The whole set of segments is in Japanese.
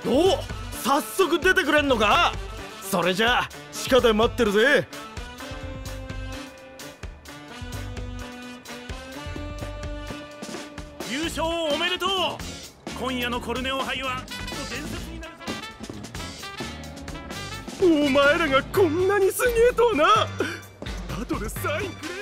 おお、早速出てくれんのか。それじゃあ地下で待ってるぜ。 優勝おめでとう。今夜のコルネオ杯は伝説になるぞ。 お前らがこんなにすげえとはな。後でサインくれよ。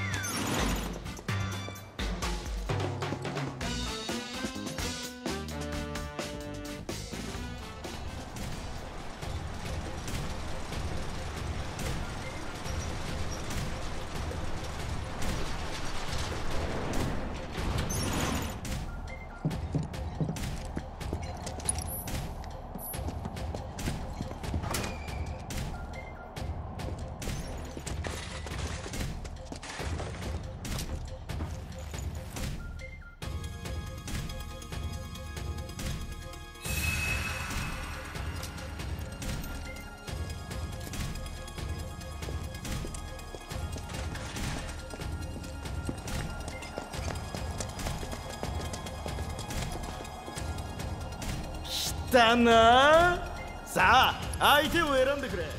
だな。さあ相手を選んでくれ。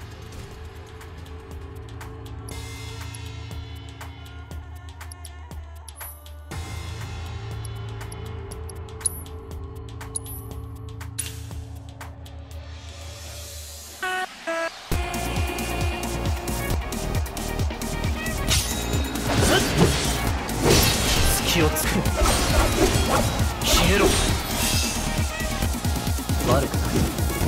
隙を作る。消えろ。悪くない。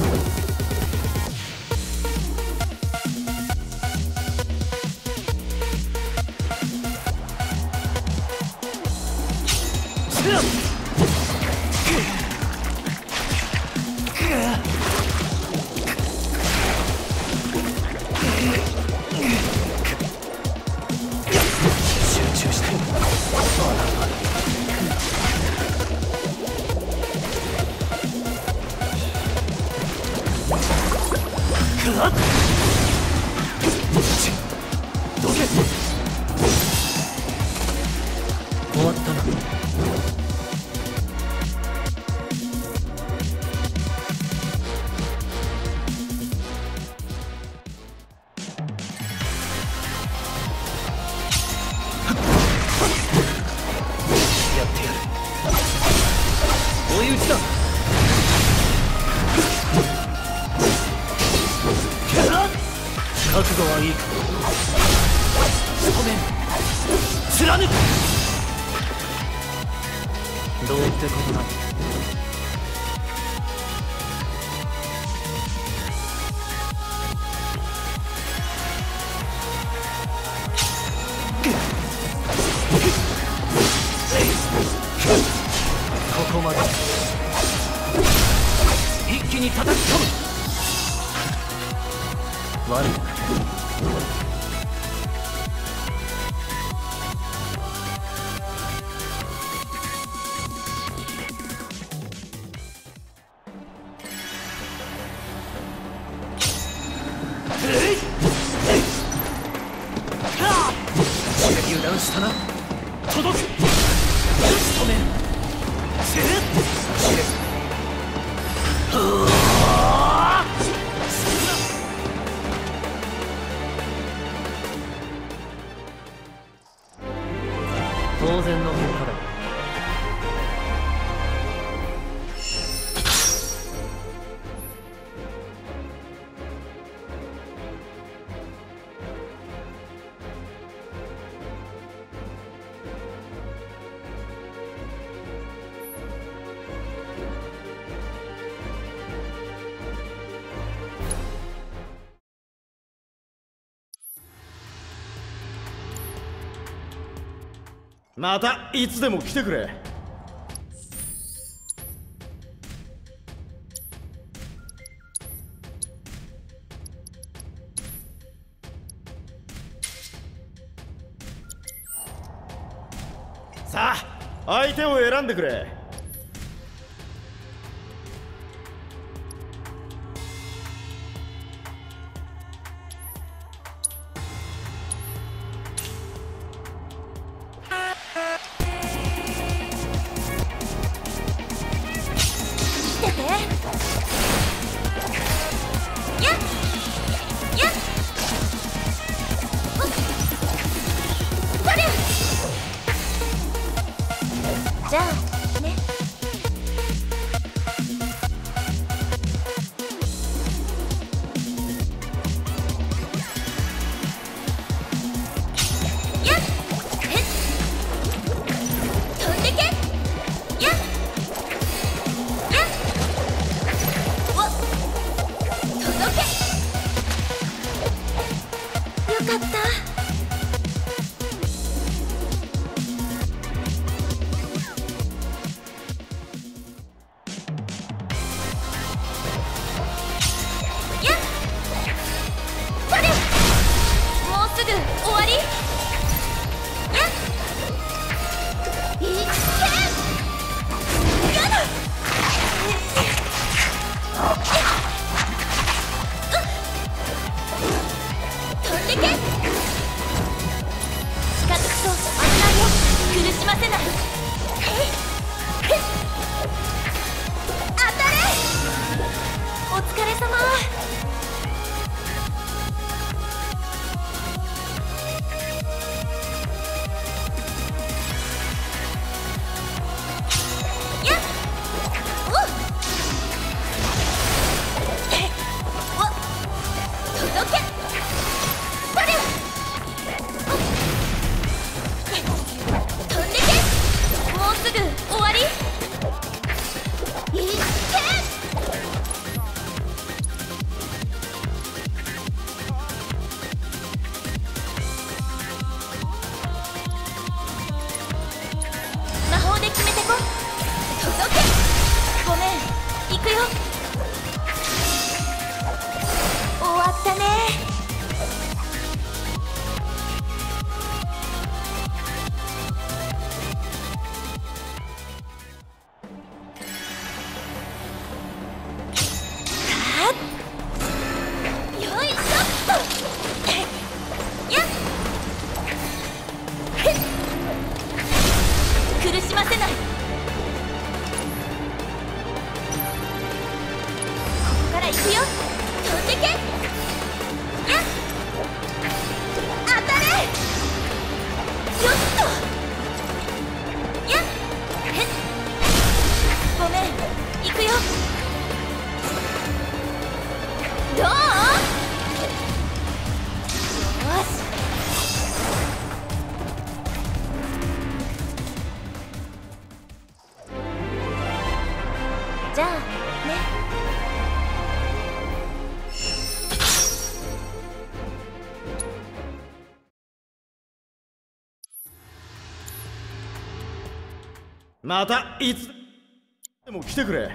集中して。どけ。終わったな。やってやる。追い打ちだ。覚悟はいいか。正面貫く。どうってことない。ここまで。一気に叩き込む。悪くない。油断したな。届く。仕留める。当然の結果だ。 またいつでも来てくれ。さあ相手を選んでくれ。 見てて。 じゃあね。やっへっ飛んでけやっやっおっ届けよかった。じゃあね。 またいつでも来てくれ。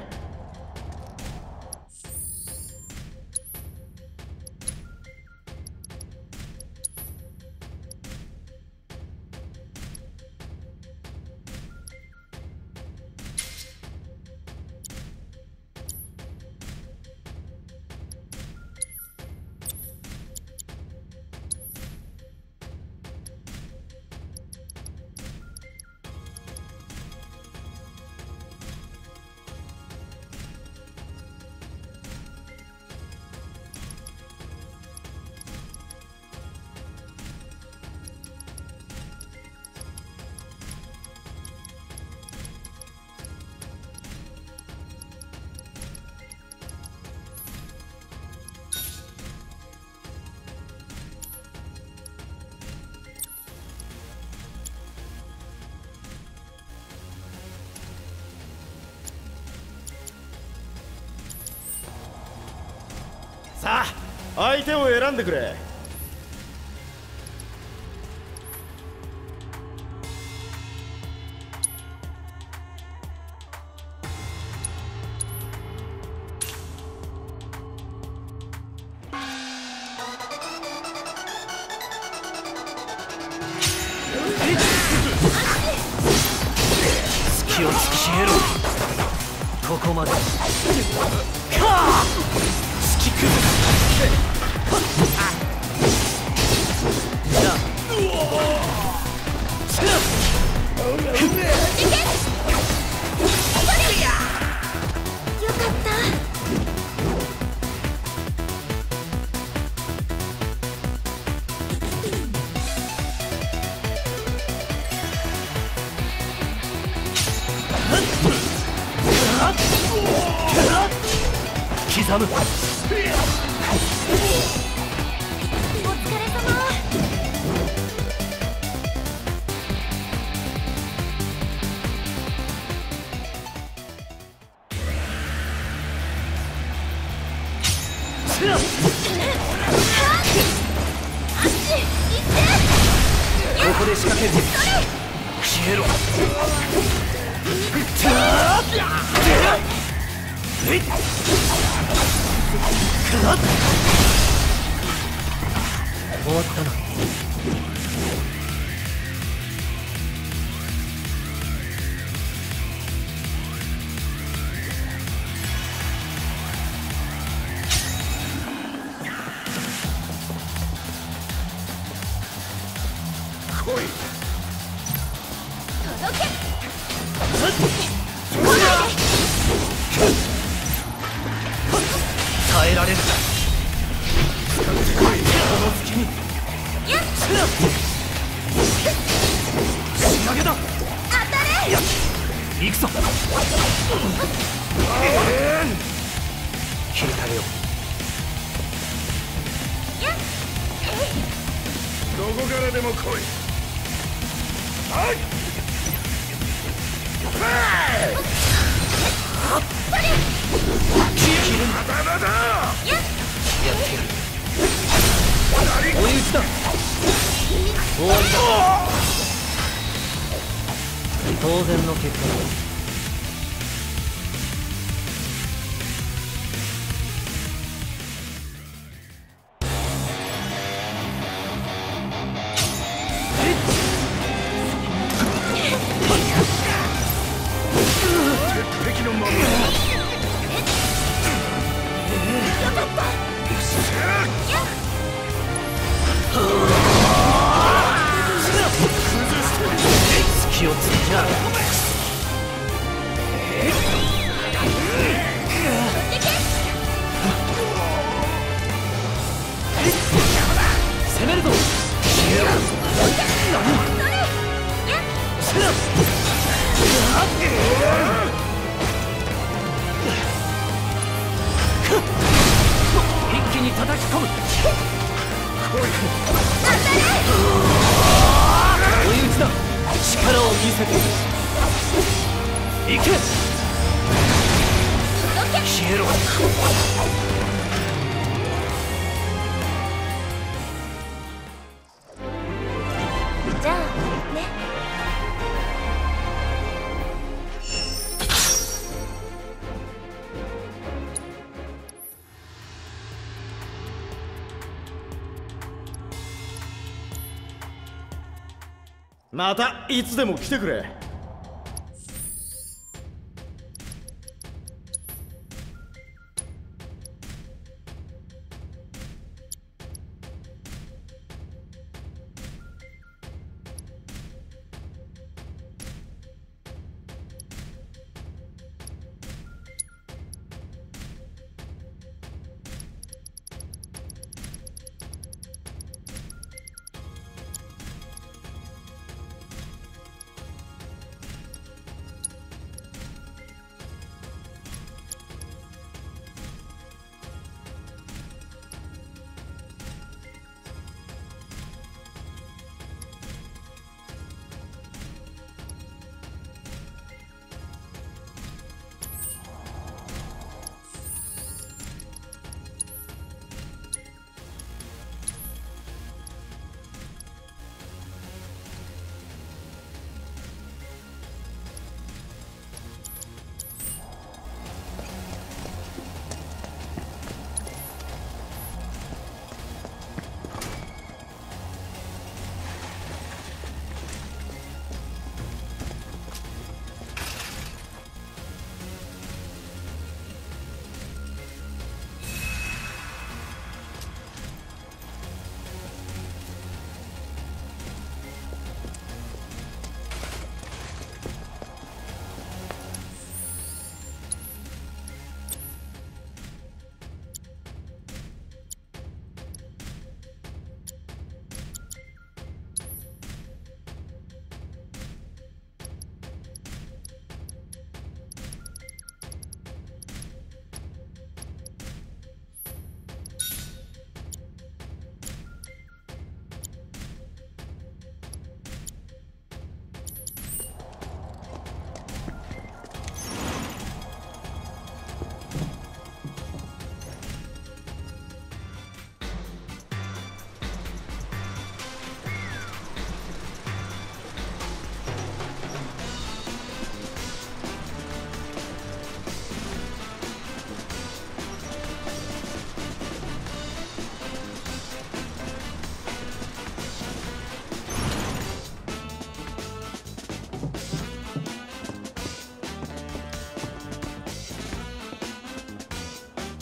さあ相手を選んでくれ。 隙を突き消えろ。ここまでか突き崩す。 よかった。 刻む。 お疲れ様。 ここで仕掛ける。消えろ。終わったな。 来い。 届け。 耐えられるか。この隙に仕上げだ。 当たれ。 行くぞ。切り替えよう。 どこからでも来い。はい。まだまだ。 やってやる。追い打ちだ。終わりだ。当然の結果だ。 鉄壁の守り。 隙をつけちゃう。攻めるぞ。一気に叩き込む。追い打ちだ。力を見せていけ。消えろ。 じゃあね。 またいつでも来てくれ。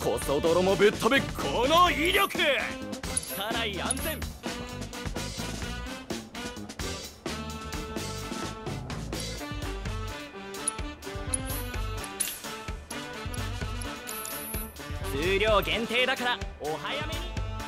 コソ泥もぶっ飛ぶこの威力。家内安全。数量限定だからお早めに。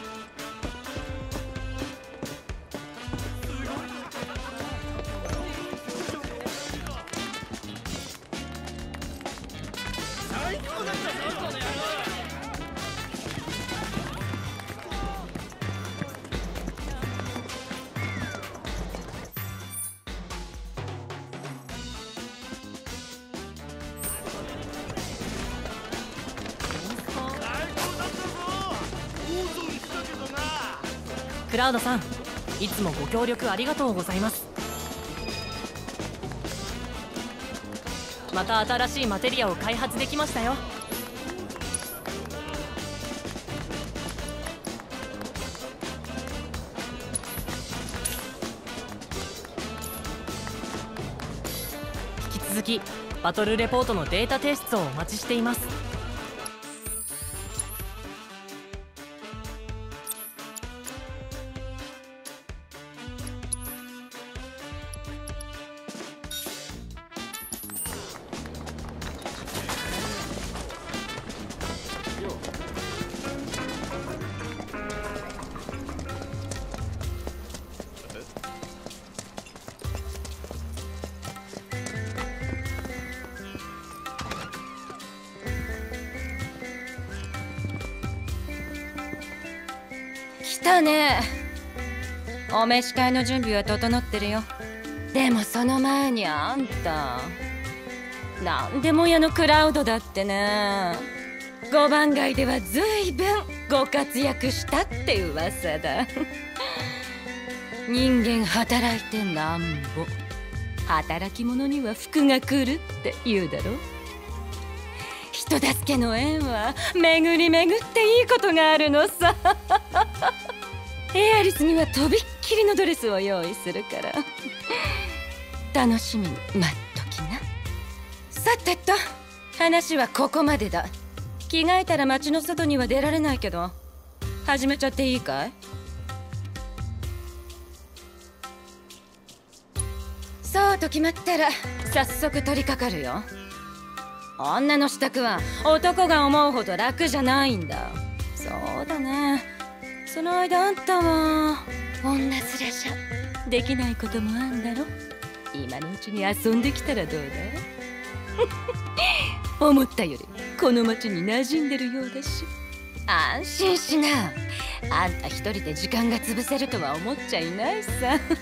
クラウドさん、いつもご協力ありがとうございます。また新しいマテリアを開発できましたよ。引き続きバトルレポートのデータ提出をお待ちしています。 来たね。お召し替えの準備は整ってるよ。でもその前にあんたなんでも屋のクラウドだってね。5番街ではずいぶんご活躍したって噂だ。人間働いてなんぼ、働き者には福が来るって言うだろ。人助けの縁は巡り巡っていいことがあるのさ。エアリスにはとびっきりのドレスを用意するから楽しみに待っときな。さてと、話はここまでだ。着替えたら街の外には出られないけど、始めちゃっていいかい？そうと決まったら早速取り掛かるよ。女の支度は男が思うほど楽じゃないんだ。そうだね。その間あんたは女連れじゃできないこともあんだろ。今のうちに遊んできたらどうだ？思ったよりこの町に馴染んでるようだし。安心しな。あんた一人で時間が潰せるとは思っちゃいないさ。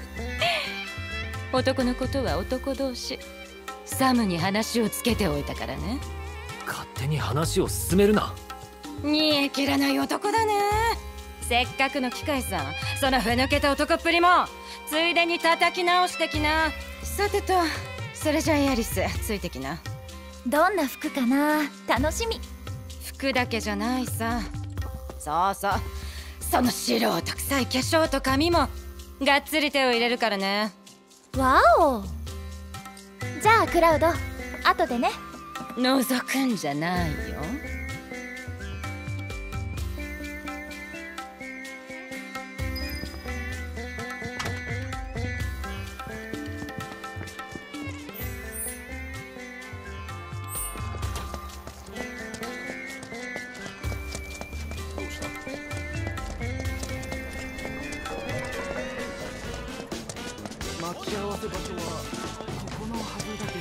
男のことは男同士。サムに話をつけておいたからね。 勝手に話を進めるな。 煮え切らない男だね。せっかくの機会さ。そのふぬけた男っぷりもついでに叩き直してきな。さてと、それじゃあエアリスついてきな。 どんな服かな、楽しみ。 服だけじゃないさ。そうそう、その素人臭い化粧と髪もがっつり手を入れるからね。 わお。じゃあクラウド、後でね。 覗くんじゃないよ。 待ち合わせ場所はここのはずだ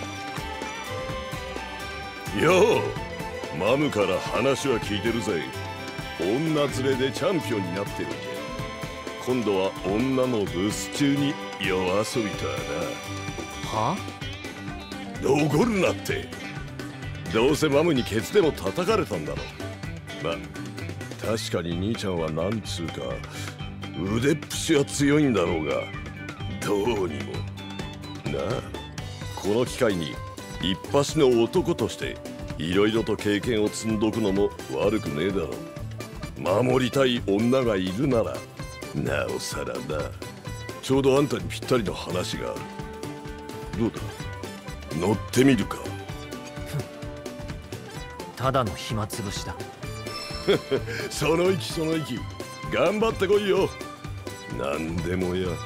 けど。 よう、マムから話は聞いてるぜ。女連れでチャンピオンになってるんじゃ。今度は女の留守中に夜遊びとはな。 は？ 残るなって。どうせマムにケツでも叩かれたんだろ。ま、確かに兄ちゃんはなんつうか腕っぷしは強いんだろうが、どうにもなあ。この機会に一発の男としていろいろと経験を積んどくのも悪くねえだろう。守りたい女がいるならなおさらな。ちょうどあんたにぴったりの話がある。どうだ、乗ってみるか？ ただの暇つぶしだ。 その息その息、頑張ってこいよ。なんでもや。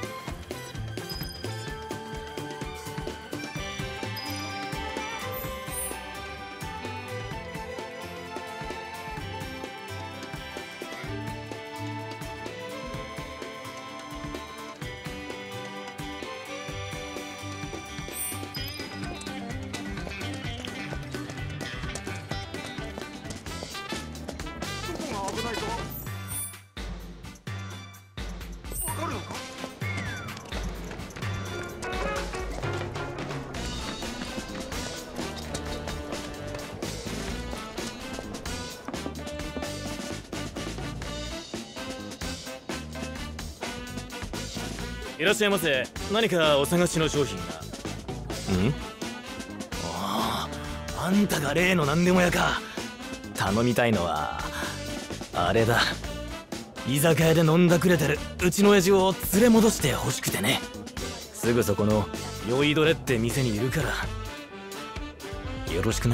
いらっしゃいませ。何かお探しの商品が。あんたが例の何でも屋か。頼みたいのはあれだ。居酒屋で飲んだくれてるうちの親父を連れ戻して欲しくてね。すぐそこの酔いどれって店にいるからよろしくな。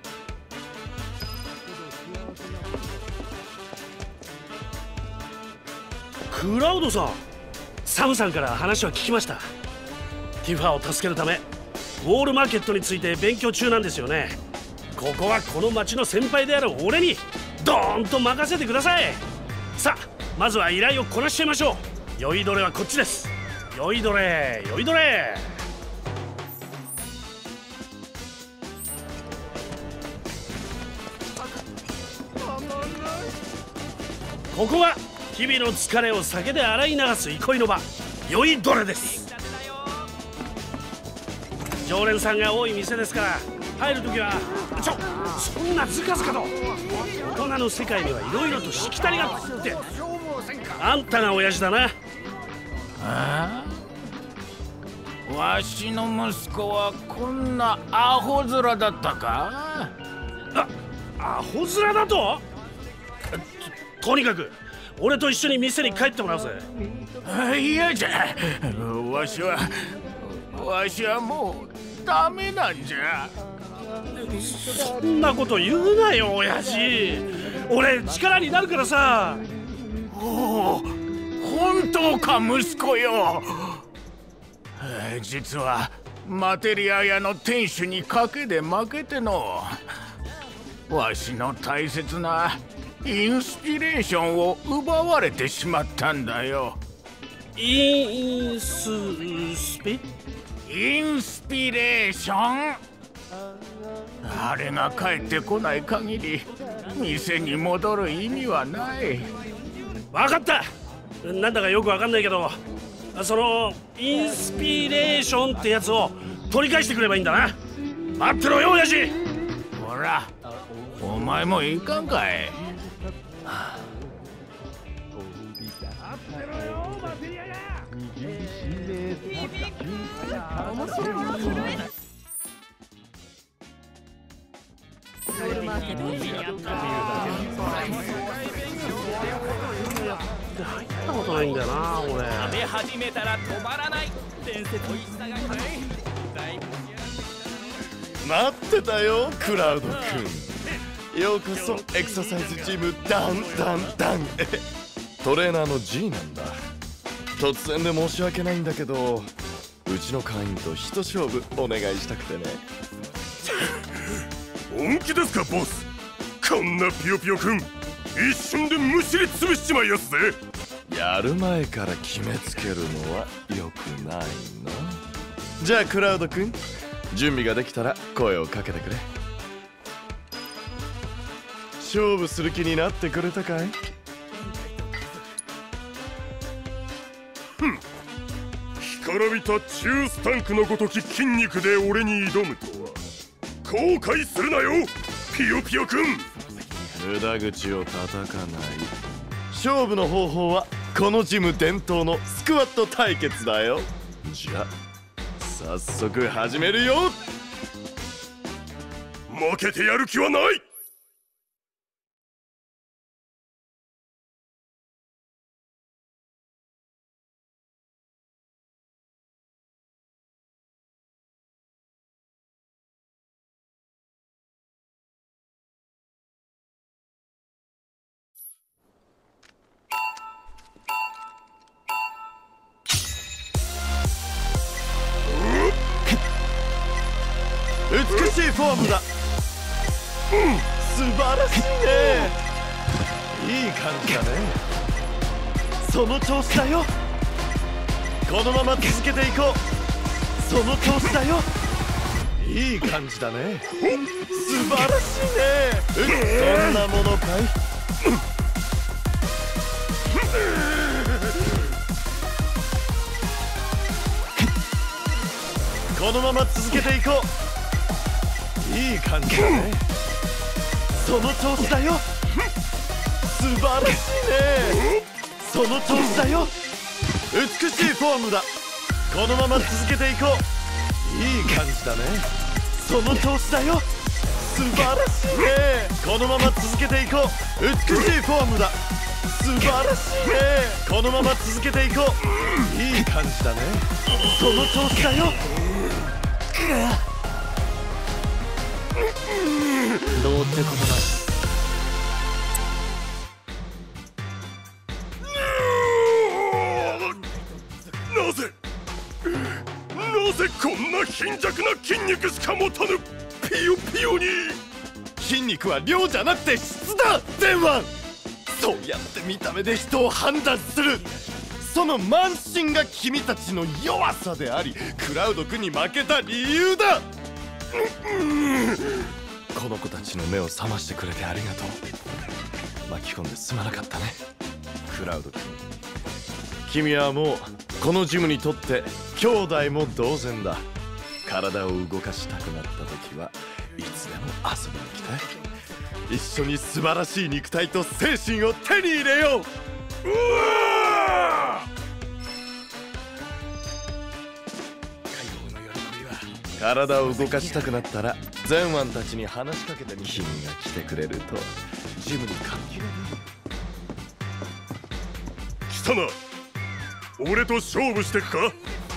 クラウドさん、サムさんから話は聞きました。ティファを助けるためウォールマーケットについて勉強中なんですよね。ここはこの町の先輩である俺にドーンと任せてください。さあ、まずは依頼をこなしちゃいましょう。酔いどれはこっちです。酔いどれ酔いどれ。ここは日々の疲れを酒で洗い流す憩いの場、酔いどれです。常連さんが多い店ですから、入るときはそんなずかずかと。大人の世界にはいろいろとしきたりがあって。あんたが親父だな。 ああ、わしの息子はこんなアホ面だったか。 アホ面だと。とにかく俺と一緒に店に帰ってもらうぜ。 嫌じゃ。わしはもうダメなんじゃ。 そんなこと言うなよ親父。俺力になるからさ。 おお、本当か息子よ。実はマテリア屋の店主に賭けで負けての、わしの大切なインスピレーションを奪われてしまったんだよ。 インスピレーション。あれが帰ってこない限り店に戻る意味はない。分かった。なんだかよく分かんないけど、そのインスピレーションってやつを取り返してくればいいんだな。待ってろよ親父。 ほら、お前もいかんかい。 入ったことないんだよな俺。 食べ始めたら止まらない伝説の一茶が待ってたよクラウド君。ようこそエクササイズジムダンダンダンへ。トレーナーの G なんだ。突然で申し訳ないんだけど、うちの会員と一勝負お願いしたくてね。 本気ですかボス。こんなピヨピヨくん一瞬でむしりつぶしちまいやすぜ。 やる前から決めつけるのは良くないの。じゃあクラウド君、準備ができたら声をかけてくれ。勝負する気になってくれたかい？ 干からびた中スタンクのごとき筋肉で俺に挑むとは後悔するなよピヨピヨくん。 無駄口を叩かない。勝負の方法はこのジム伝統のスクワット対決だよ。じゃあ早速始めるよ。 負けてやる気はない。 美しいフォームだ。素晴らしいね。いい感じだね。その調子だよ。このまま続けていこう。その調子だよ。いい感じだね。素晴らしいね。そんなものかい。このまま続けていこう。いい感じだね。その調子だよ。素晴らしいね。その調子だよ。美しいフォームだ。このまま続けていこう。いい感じだね。その調子だよ。素晴らしいね。このまま続けていこう。美しいフォームだ。素晴らしいね。このまま続けていこう。いい感じだね。その調子だよ。 どうってことだ。 なぜこんな貧弱な筋肉しか持たぬピヨピヨに。 筋肉は量じゃなくて質だ。前腕。そうやって見た目で人を判断する。その慢心が君たちの弱さであり、クラウド君に負けた理由だ。この子たちの目を覚ましてくれてありがとう。巻き込んですまなかったね、クラウド君。君はもうこのジムにとって兄弟も同然だ。体を動かしたくなった時はいつでも遊びに来て、一緒に素晴らしい肉体と精神を手に入れよう。体を動かしたくなったら前腕たちに話しかけてみ。君が来てくれるとジムに活気が来たな。俺と勝負してくか。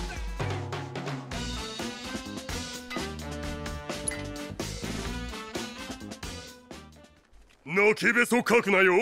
泣きべそかくなよ。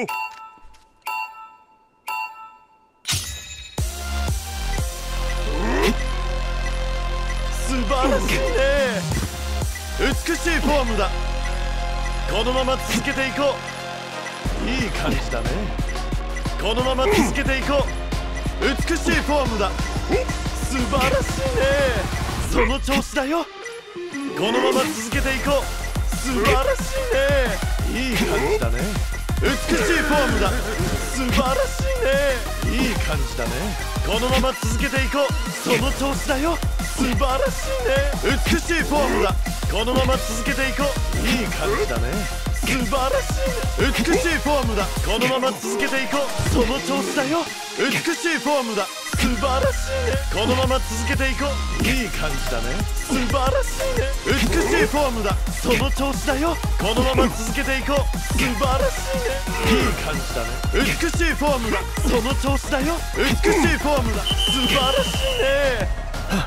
素晴らしいね。美しいフォームだ。このまま続けていこう。いい感じだね。このまま続けていこう。美しいフォームだ。素晴らしいね。その調子だよ。このまま続けていこう。素晴らしいね。いい感じだね。美しいフォームだ。素晴らしいね。いい感じだね。このまま続けていこう。その調子だよ。素晴らしいね。美しいフォームだ。このまま続けていこう。いい感じだね。素晴らしいね。美しいフォームだ。このまま続けていこう。その調子だよ。美しいフォームだ。素晴らしいね。このまま続けていこう。いい感じだね。素晴らしいね。美しいフォームだ。その調子だよ。このまま続けていこう。素晴らしいね。いい感じだね。美しいフォームだ。その調子だよ。美しいフォームだ。素晴らしいね。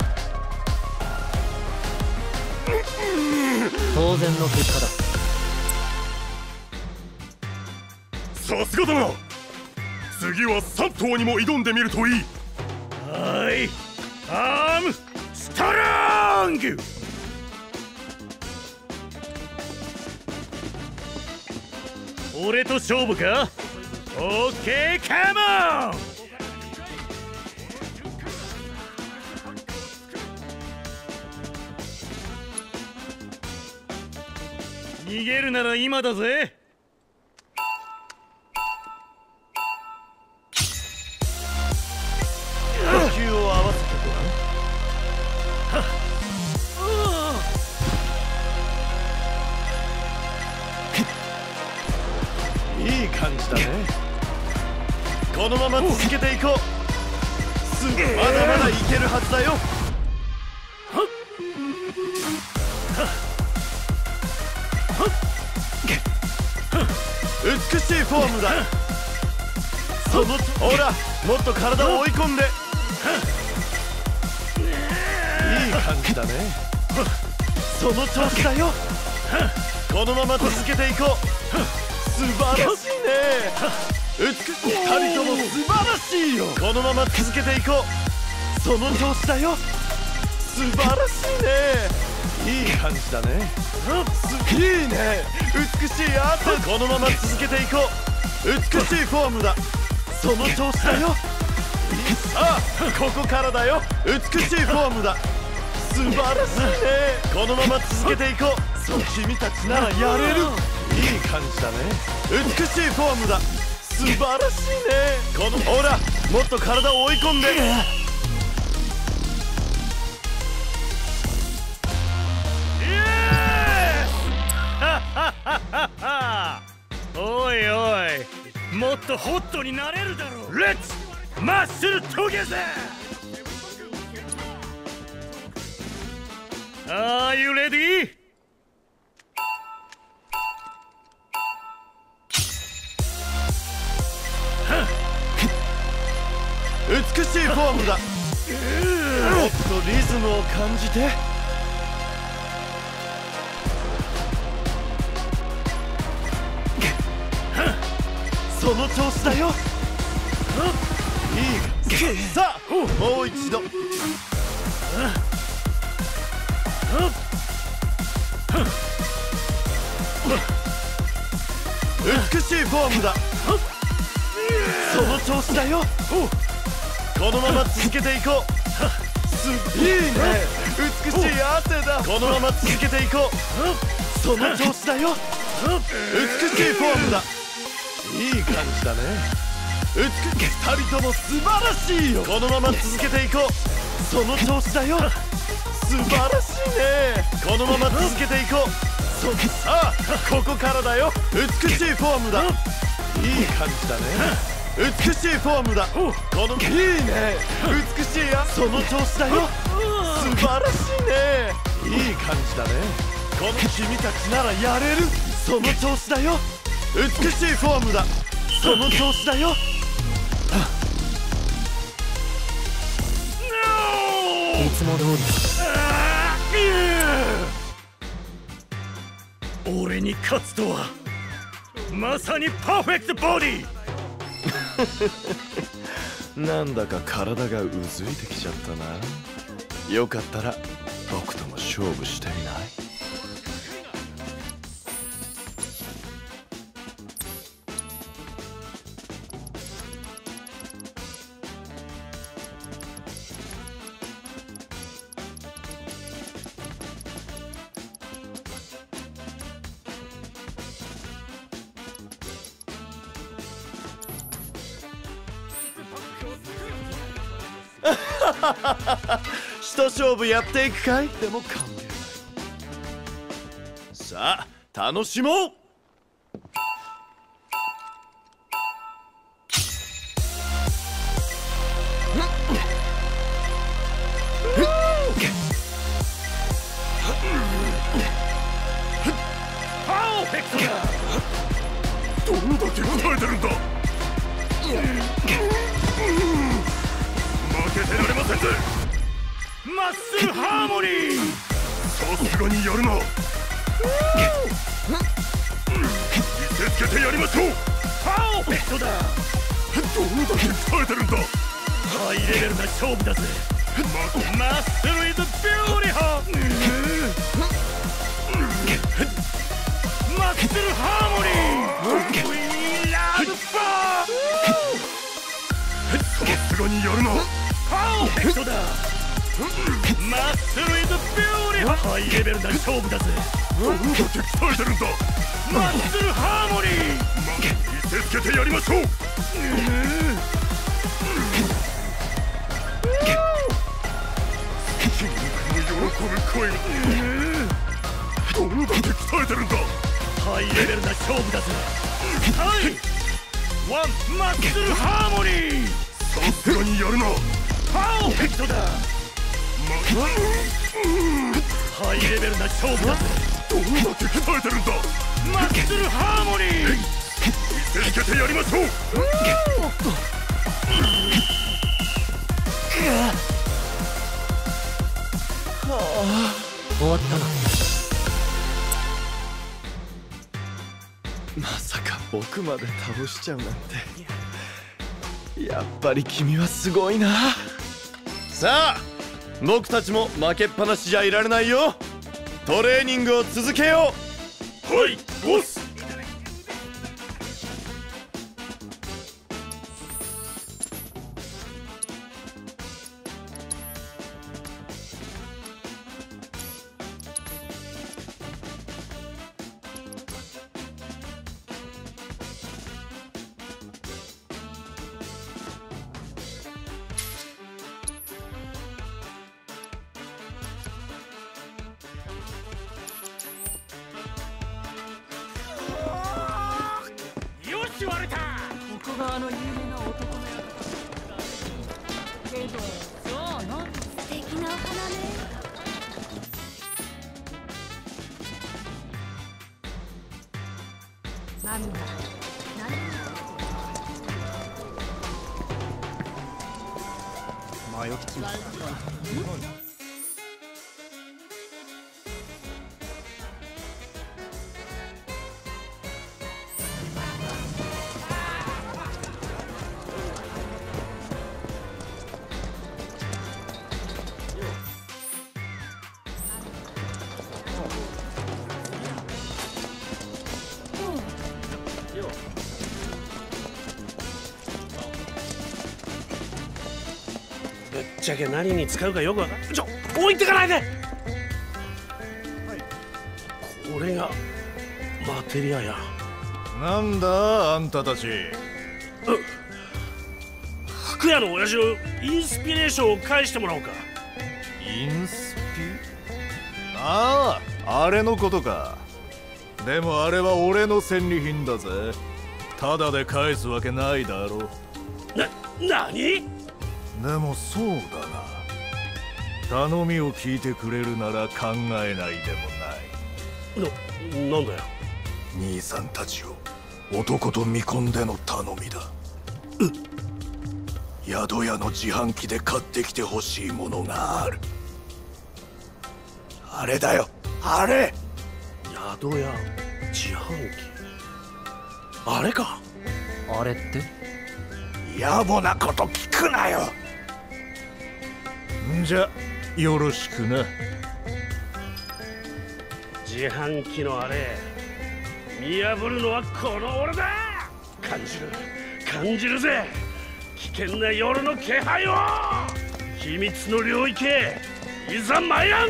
当然の結果だ。 さすがだな。次は3頭にも挑んでみるといい。 はい、アームストロング。俺と勝負か。オッケー、カモン。逃げるなら今だぜ。 呼吸を合わせてごらん。いい感じだね。このまま続けていこう。まだまだいけるはずだよ。美しいフォームだ。そのほら、もっと体を追い込んで。いい感じだね。その調子だよ。このまま続けていこう。素晴らしいね。2人とも素晴らしいよ。このまま続けていこう。その調子だよ。素晴らしいね。 いい感じだね。いいね。美しいアート。このまま続けていこう。美しいフォームだ。その調子だよ。さあここからだよ。美しいフォームだ。素晴らしいね。このまま続けていこう。そう、君たちならやれる。いい感じだね。美しいフォームだ。素晴らしいね。このほら、もっと体を追い込んで。 おいおい、もっとホットになれるだろう。レッツマッスルトゲザー。Are you ready? 美しいフォームだ。もっとリズムを感じて。その調子だよ。いい。さあもう一度。美しいフォームだ。その調子だよ。このまま続けていこう。いいね。美しい汗だ。このまま続けていこう。その調子だよ。美しいフォームだ。いい感じだね。2人とも素晴らしいよ。このまま続けていこう。その調子だよ。素晴らしいね。このまま続けていこう。さあここからだよ。美しいフォームだ。いい感じだね。美しいフォームだ。このいいね。美しいその調子だよ。素晴らしいね。いい感じだね。この君たちならやれる。その調子だよ。美しいフォームだ。その調子だよ。 いつも通り。俺に勝つとはまさにパーフェクトボディ。 なんだか体がうずいてきちゃったな。よかったら僕とも勝負してみない？一勝負やっていくかい？でも関係ない。さあ楽しもう。 パーフェクトだ。 どんだけ鍛えてるんだ。負けてられませんぜ。 マッスルハーモニー。 さすがにやるな。見せつけてやりましょう。 パーフェクトだ。 どんだけ鍛えてるんだ。 ハイレベルな勝負だぜ。マッスルイズビューティフル。マッスルハーモニー。We love fun。 さすがにやるな。 パーフェクトだ。マッスルイズビューティフル。ハイレベルな勝負だぜ。 どんだけ鍛えてるんだ。 マッスルハーモニー。 見せつけてやりましょう。筋肉の喜ぶ声が。どんだけ鍛えてるんだ。 ハイレベルな勝負だぜ。はい。ワンマッスルハーモニー。 さすがにやるな。 パーフェクトだ。ハイレベルな勝負だぜ。 どんだけ鍛えてるんだ。 マッスルハーモニー。 見せつけてやりましょう。 終わったな。 まさか僕まで倒しちゃうなんて。やっぱり君はすごいな。さあ僕たちも負けっぱなしじゃいられないよ。 トレーニングを続けよう。はいボス。 ぶっちゃけ何に使うかよくわかんない。置いてかないで。これがマテリアや。 なんだあんたたち。 服屋の親父のインスピレーションを返してもらおうか。 インスピ？ああ、あれのことか。でもあれは俺の戦利品だぜ。ただで返すわけないだろう。 何？ でもそうだな。頼みを聞いてくれるなら考えないでもない。なんだよ。 兄さんたちを男と見込んでの頼みだ。宿屋の自販機で買ってきてほしいものがある。あれだよ、あれ。 宿屋自販機。あれか。 あれって野暮なこと聞くなよ。んじゃよろしくな。 自販機のあれ見破るのはこの俺だ。感じるぜ、危険な夜の気配を。秘密の領域へいざ参らん。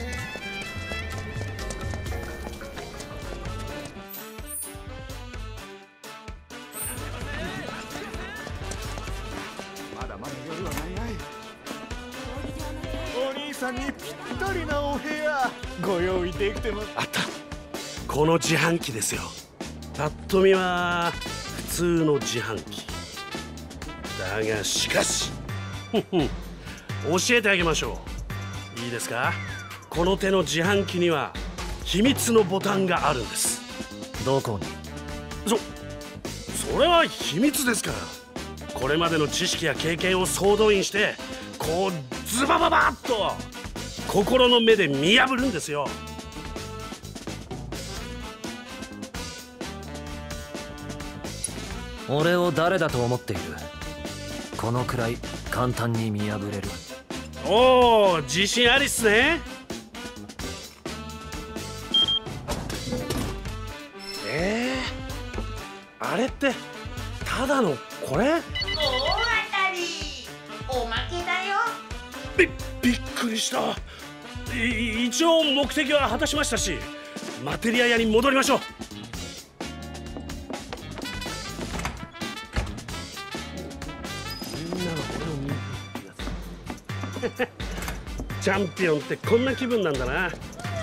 にぴったりなお部屋ご用意できてます。 あった、この自販機ですよ。ぱっと見は普通の自販機だが、しかし教えてあげましょう。いいですか。この手の自販機には秘密のボタンがあるんです。 どこに？ それは秘密ですから。これまでの知識や経験を総動員してこうズバババッと心の目で見破るんですよ。 俺を誰だと思っている？このくらい簡単に見破れる。 おお、自信ありっすね。あれってただのこれ？ 大当たり。おまけだよ。 びっくりした。一応目的は果たしましたし、マテリア屋に戻りましょう。みんなが俺を見るやつチャンピオンってこんな気分なんだな。待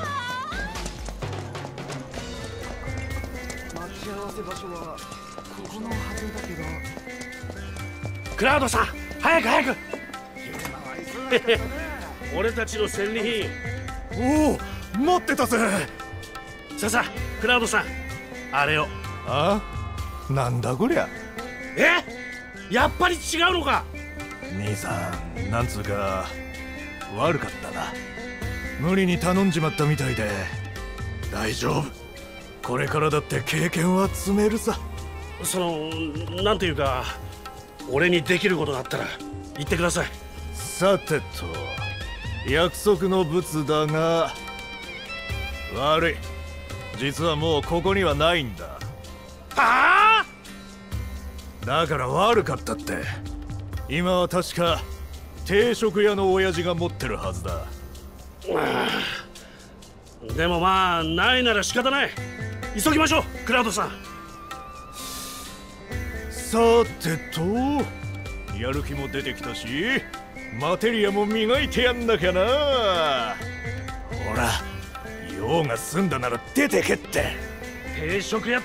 ち合わせ場所はここのはずだけど。クラウドさん、早く俺たちの戦利品。 おお、待ってたぜ。 さあクラウドさん、あれを。 あ？なんだこりゃ。 やっぱり違うのか。 兄さん、なんつうか悪かったな。無理に頼んじまったみたいで。大丈夫、これからだって経験は積めるさ。 なんていうか、俺にできることがあったら言ってください。 さてと、約束の物だが、 悪い。実はもうここにはないんだ。 はあ？ だから悪かったって。今は確か定食屋の親父が持ってるはずだ。 でもまあないなら仕方ない。急ぎましょうクラウドさん。 さてと、やる気も出てきたし、マテリアも磨いてやんなきゃな。ほら、用が済んだなら出てけって。 定食屋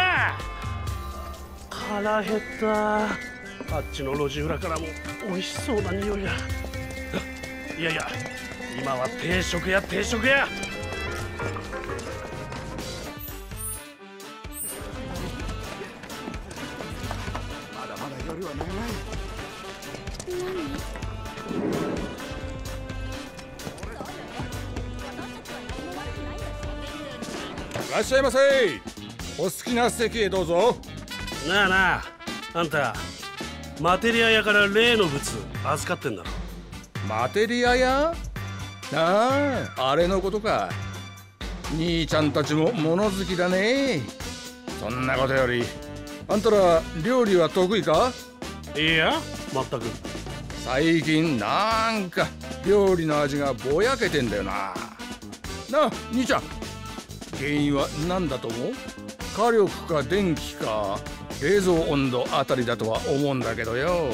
腹減った。あっちの路地裏からも美味しそうな匂いが。いやいや、今は定食屋。 まだまだ夜は長い。 いらっしゃいませ。お好きな席へどうぞ。 なあなあ、あんたマテリア屋から例の物預かってんだろ。 マテリア屋？ああ、あれのことか。兄ちゃんたちも物好きだね。そんなことより、あんたら料理は得意か？ いや、全く。 最近なんか料理の味がぼやけてんだよな。なあ兄ちゃん、原因は何だと思う？火力か電気か冷蔵温度あたりだとは思うんだけどよ。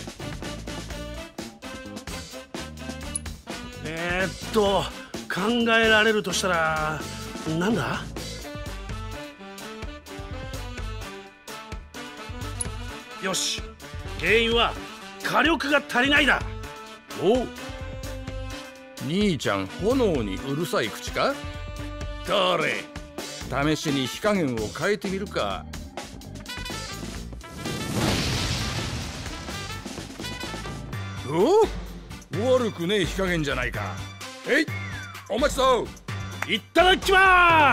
考えられるとしたらなんだ？よし、原因は火力が足りないだ。 おう、兄ちゃん炎にうるさい口か？どれ、試しに火加減を変えてみるか。おお、悪くねえ火加減じゃないか。えい、お待ちと。 いっただきます。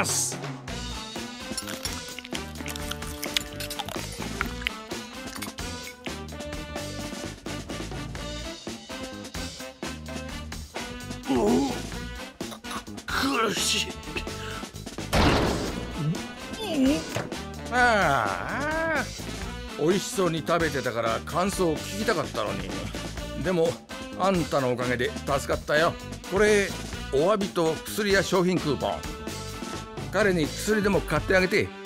苦しい。 ああ、美味しそうに食べてたから感想を聞きたかったのに。でもあんたのおかげで助かったよ。これお詫びと薬や商品クーポン。彼に薬でも買ってあげて。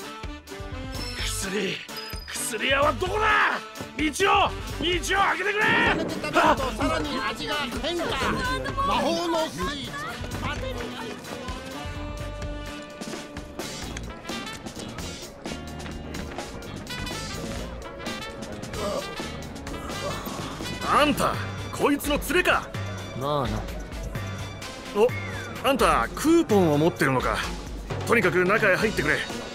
薬屋はどこだ？道を開けてくれ。 さらに味が変化。魔法のスイーツ。 あんたこいつの連れか？ まあな。 お、あんたクーポンを持ってるのか。とにかく中へ入ってくれ。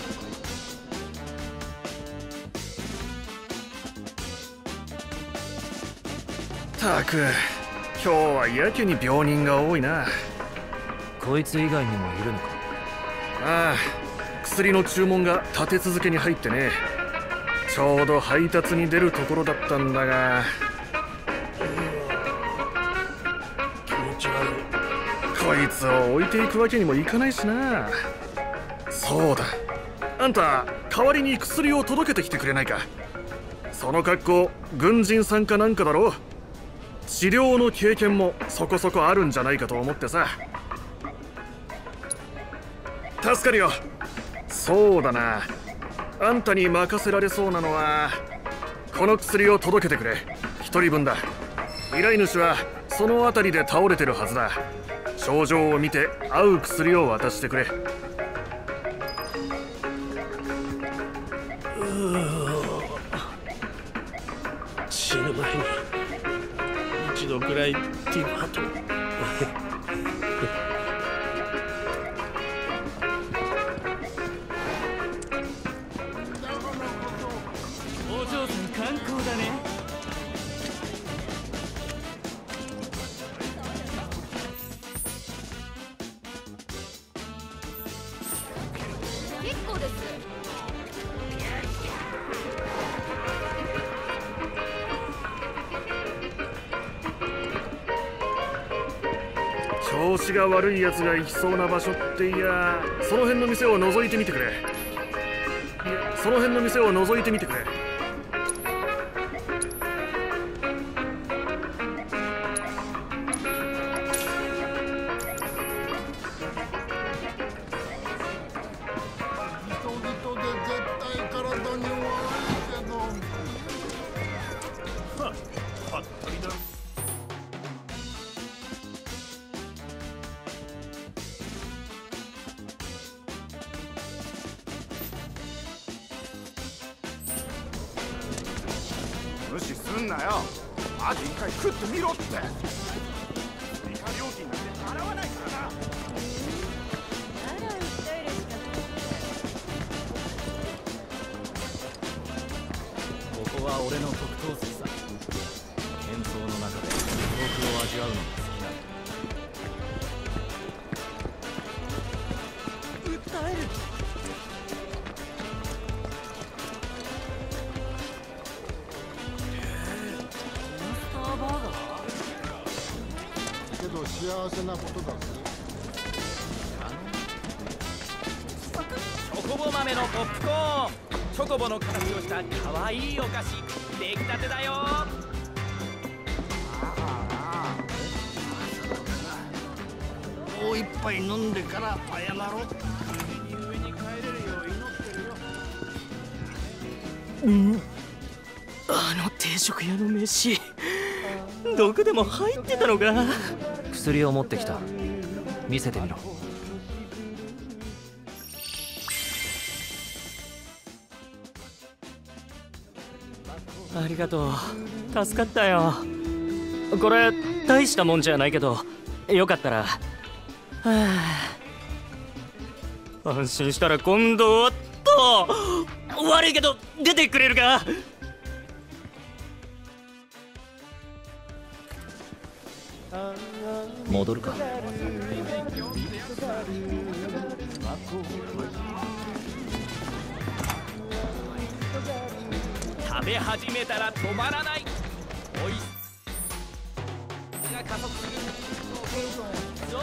たく、今日はやけに病人が多いな。 こいつ以外にもいるのか？ ああ、薬の注文が立て続けに入ってね。ちょうど配達に出るところだったんだが。気持ち悪い。こいつを置いていくわけにもいかないしな。そうだ、あんた代わりに薬を届けてきてくれないか。その格好軍人さんかなんかだろう。治療の経験もそこそこあるんじゃないかと思ってさ。助かるよ。そうだな、あんたに任せられそうなのはこの薬を届けてくれ。一人分だ。依頼主はその辺りで倒れてるはずだ。症状を見て合う薬を渡してくれ。死ぬ前に一度くらいティファとお嬢さん観光だね。 結構です。 今調子が悪いやつが行きそうな場所っていや、その辺の店を覗いてみてくれ。いや、その辺の店を覗いてみてくれ。 無視すんなよ。マジ一回食ってみろって。追加料金なんて払わないからな。 ここは俺の特等席さ。喧騒の中で孤独を味わうのが好きなんだ。訴える。 けど幸せなことだぜ。 チョコボ豆のポップコーン、チョコボの形をした可愛いお菓子、出来たてだよ。 もう一杯飲んでから謝ろう。上に帰れるよう祈ってるよ。 うん、あの定食屋の飯、毒でも入ってたのか。薬を持ってきた。見せてみろ。ありがとう、助かったよ。これ大したもんじゃないけど、よかったら。安心したら今度はと。悪いけど出てくれるか。戻るか。食べ始めたら止まらない。おいしさが加速する。そう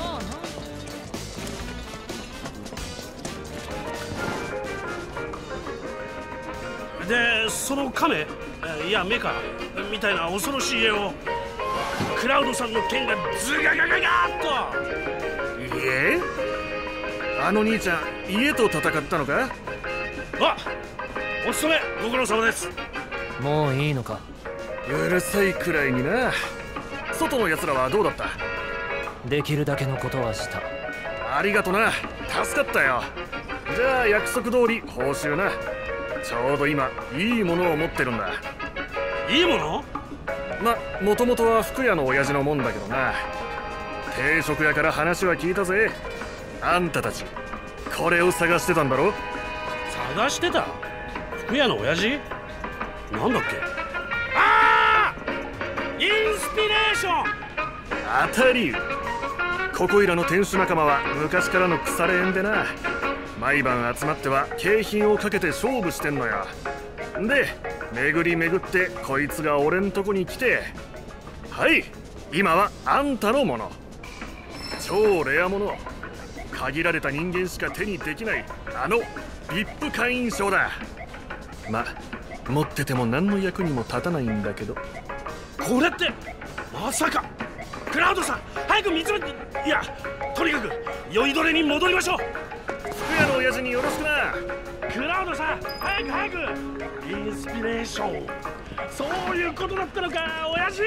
で、その亀、いやメカみたいな恐ろしい絵をクラウドさんの剣がズガガガガーッと。あの兄ちゃん家と戦ったのか。あ、お勤めご苦労様です。 もういいのか。 うるさいくらいにな。外の奴らはどうだった。 できるだけのことはした。 ありがとな、助かったよ。じゃあ約束通り報酬な。ちょうど今いいものを持ってるんだ。いいもの？もともとは服屋の親父のもんだけどな。定食屋から話は聞いたぜ。あんたたちこれを探してたんだろ。探してた？服屋の親父？なんだっけ。ああ、インスピレーション。当たり。ここいらの店主仲間は昔からの腐れ縁でな。毎晩集まっては景品をかけて勝負してんのよ。で巡り巡ってこいつが俺んとこに来て、はい、今はあんたのもの。超レアもの、限られた人間しか手にできないあのVIP会員証だ。持ってても何の役にも立たないんだけど。これってまさか。クラウドさん早く見つめて。いや、とにかく酔いどれに戻りましょう。服屋の親父によろしくな。クラウドさん早く早く。インスピレーション、そういうことだったのか親父。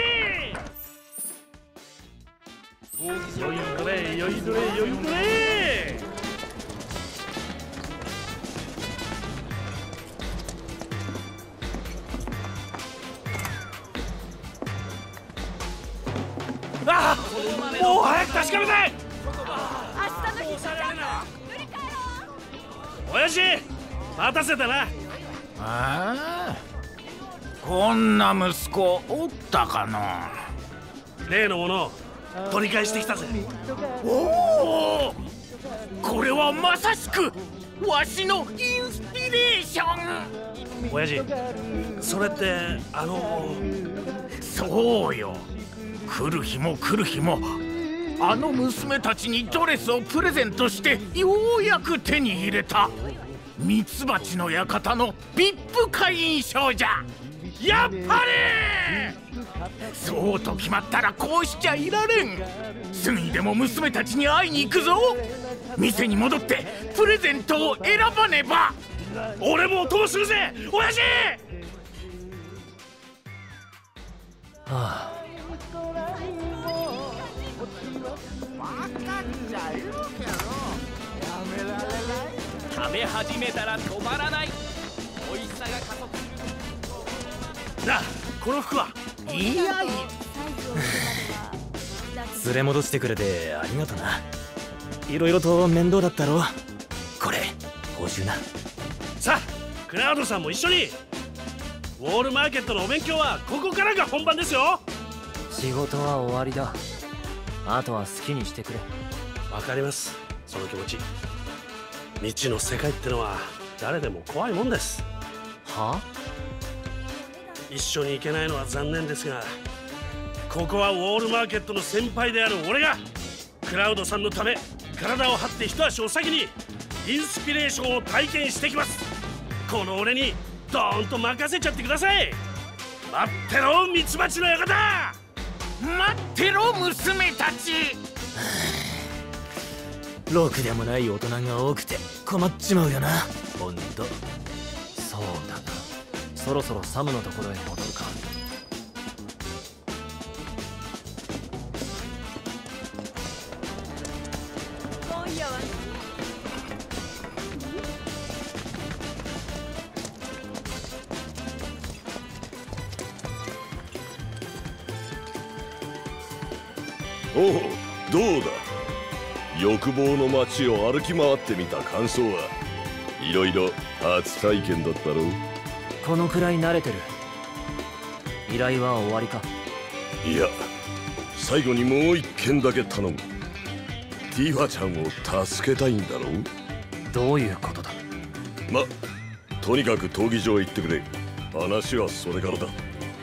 酔いどれ酔いどれ酔いどれ。ああ、もう早く確かめたい。 明日の日さらな。 親父待たせたな。 ああ、こんな息子おったかな。 例のものを取り返してきたぜ。 おお、これはまさしくわしのインスピレーション。 親父、それってそうよ。来る日も来る日もあの娘たちにドレスをプレゼントしてようやく手に入れたミツバチの館の VIP 会員証じゃ。やっぱりそうと決まったらこうしちゃいられん。すぐにでも娘たちに会いに行くぞ。店に戻ってプレゼントを選ばねば。 俺もお供するぜ親父。 はあ、 食べ始めたら止まらない。美味しさが加速する。 なあ、この服はいやい連れ戻してくれてありがとな。いろいろと面倒だったろ。これ報酬な。 さあ、クラウドさんも一緒に。ウォールマーケットのお勉強はここからが本番ですよ。 仕事は終わりだ。あとは好きにしてくれ。 わかります、その気持ち。未知の世界ってのは誰でも怖いもんです。 はあ？ 一緒に行けないのは残念ですが、ここはウォールマーケットの先輩である俺がクラウドさんのため体を張って一足お先にインスピレーションを体験してきます。この俺にドーンと任せちゃってください。待ってろミツバチの館。 待ってろ娘たち。 ろくでもない大人が多くて困っちまうよな。ほんとそうだな。そろそろサムのところへ戻るか。 今夜はおお、どうだ。欲望の街を歩き回ってみた感想はいろいろ初体験だったろう。 このくらい慣れてる。依頼は終わりか。 いや、最後にもう一件だけ頼む。ティファちゃんを助けたいんだろう。 どういうことだ。 とにかく闘技場へ行ってくれ。話はそれからだ。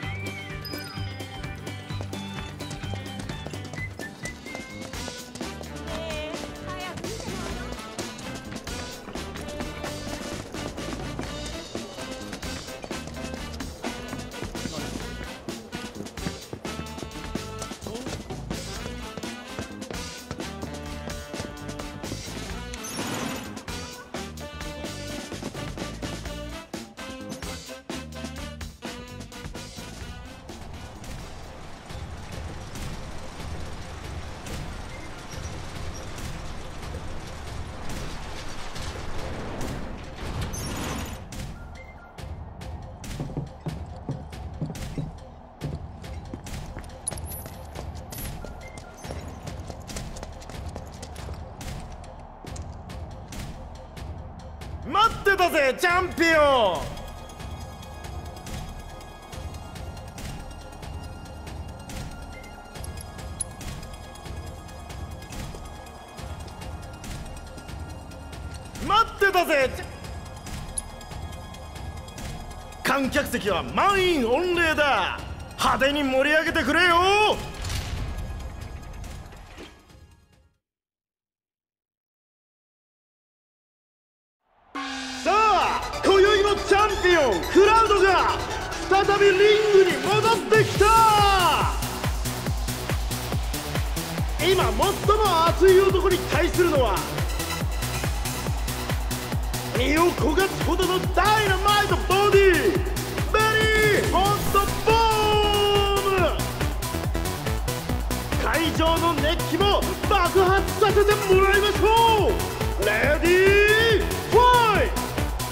待ってたぜチャンピオン。待ってたぜ。観客席は満員御礼だ。派手に盛り上げてくれよ。今宵のチャンピオンクラウドが再びリングに戻ってきた。今最も熱い男に対するのは身を焦がすほどのダイナマイトボディベリーホットボーム。会場の熱気も爆発させてもらいましょう。レディーファイト。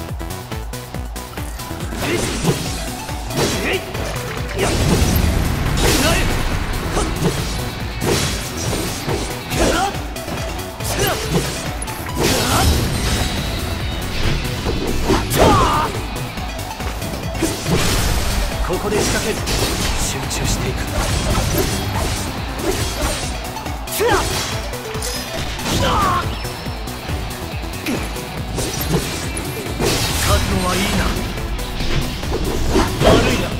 ここで仕掛ける。集中していく。覚悟はいいな。悪いな。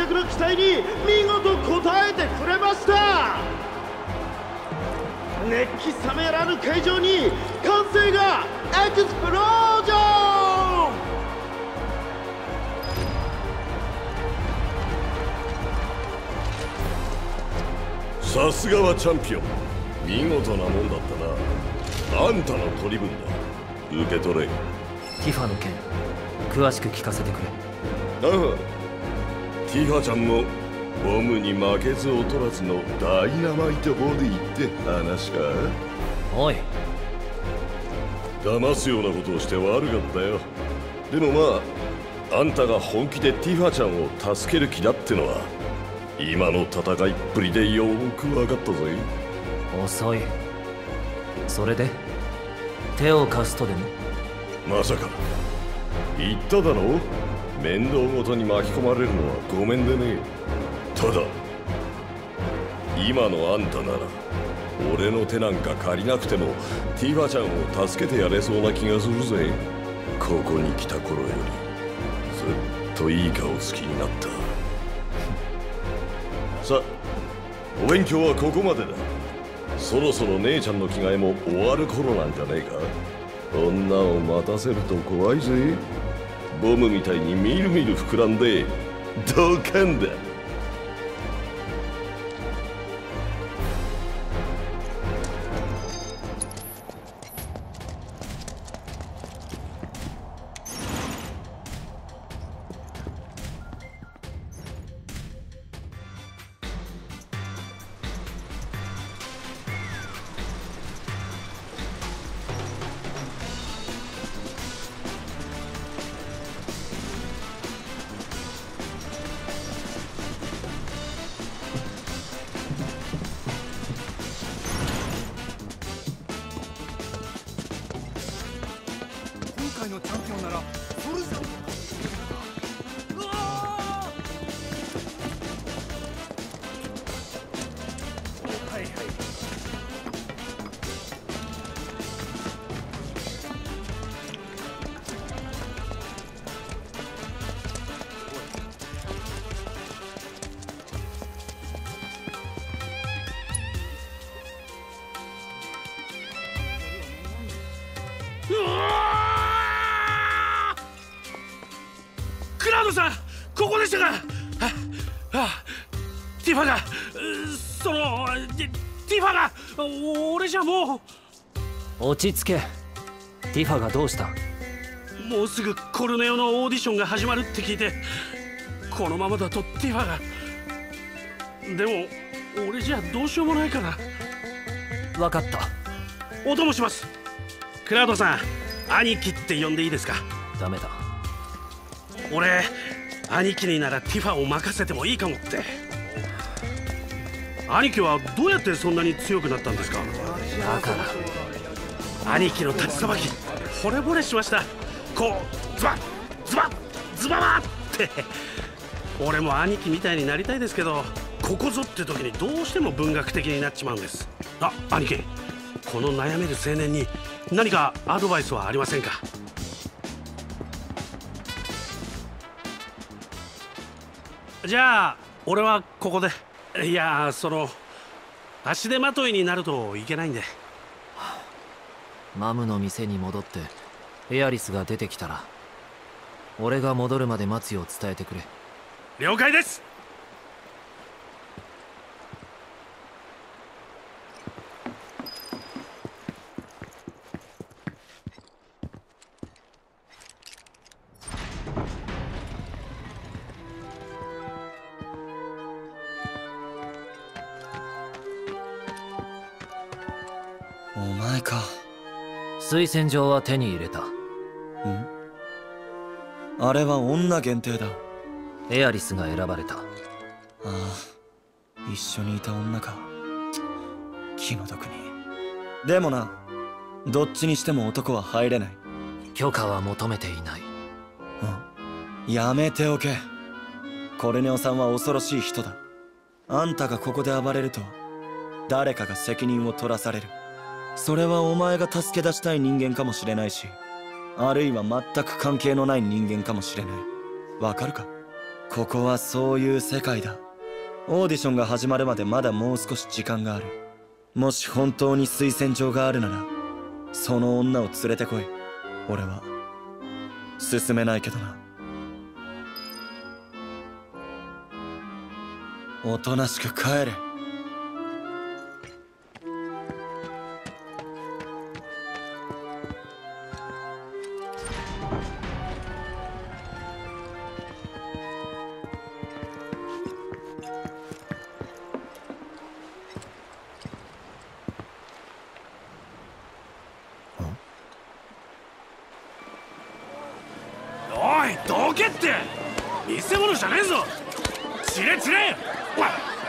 客の期待に見事応えてくれました。熱気冷めやらぬ会場に歓声がエクスプロージョン。 さすがはチャンピオン。見事なもんだったな。あんたの取り分だ。受け取れ。 ティファの件詳しく聞かせてくれ。 ああ、ティファちゃんもボムに負けず劣らずのダイナマイトボディって話か。 おい、 騙すようなことをして悪かったよ。でもまあ、あんたが本気でティファちゃんを助ける気だってのは今の戦いっぷりでよーく分かったぜ。 遅い。それで手を貸すとでも？ まさか。言っただろ、面倒ごとに巻き込まれるのはごめんでね。ただ今のあんたなら俺の手なんか借りなくてもティファちゃんを助けてやれそうな気がするぜ。ここに来た頃よりずっといい顔好きになった。さあ、お勉強はここまでだ。そろそろ姉ちゃんの着替えも終わる頃なんじゃねえか。女を待たせると怖いぜ。ボムみたいにみるみる膨らんでドカンだ。 クラウドさん、ここでしたか。ティファが、ティファが、俺じゃもう。 落ち着け。ティファがどうした？ もうすぐコルネオのオーディションが始まるって聞いて、このままだとティファが。でも俺じゃどうしようもないから。 分かった。 お供します。クラウドさん、兄貴って呼んでいいですか？ ダメだ。 俺、兄貴にならティファを任せてもいいかもって。兄貴はどうやってそんなに強くなったんですか？ だから兄貴の立ちさばき、惚れ惚れしました。こうズバッズバッズババッって俺も兄貴みたいになりたいですけど、ここぞって時にどうしても文学的になっちまうんです。あ、兄貴、この悩める青年に何かアドバイスはありませんか？じゃあ俺はここで。いや、足手まといになるといけないんで。 マムの店に戻ってエアリスが出てきたら俺が戻るまで待つよう伝えてくれ。 了解です。 お前か。 推薦状は手に入れた。 あれは女限定だ。 エアリスが選ばれた。 ああ、一緒にいた女か。気の毒に。でもな、どっちにしても男は入れない。 許可は求めていない。 やめておけ。コルネオさんは恐ろしい人だ。あんたがここで暴れると誰かが責任を取らされる。それはお前が助け出したい人間かもしれないし、あるいは全く関係のない人間かもしれない。わかるか？ ここはそういう世界だ。オーディションが始まるまでまだもう少し時間がある。もし本当に推薦状があるならその女を連れてこい。俺は進めないけどな。おとなしく帰れ。 おい、どけって。見せ物じゃねえぞ。散れ散れ。おい、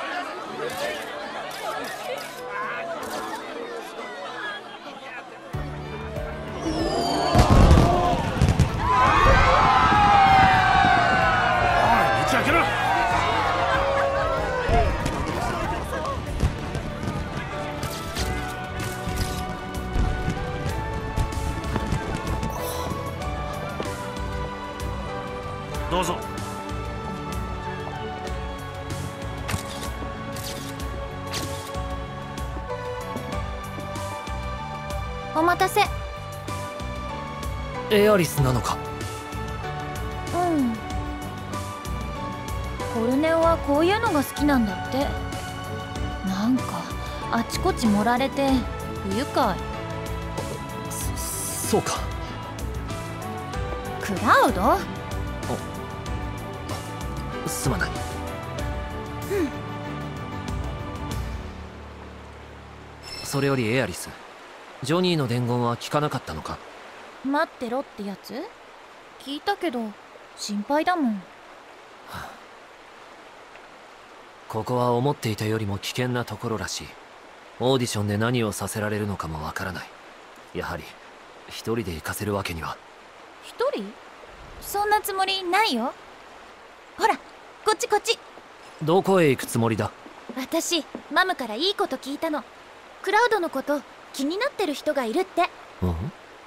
道開けろ。どうぞ。 お待たせ。 エアリスなのか。 うん。コルネオはこういうのが好きなんだって。なんかあちこち盛られて不愉快。 そうか。 クラウド？ すまない。それよりエアリス、ジョニーの伝言は聞かなかったのか。 待ってろってやつ？聞いたけど心配だもん。 ここは思っていたよりも危険なところらしい。オーディションで何をさせられるのかもわからない。やはり一人で行かせるわけには。 一人？そんなつもりないよ。ほら、こっちこっち。 どこへ行くつもりだ？ 私、マムからいいこと聞いたの。クラウドのこと気になってる人がいるって。 うん？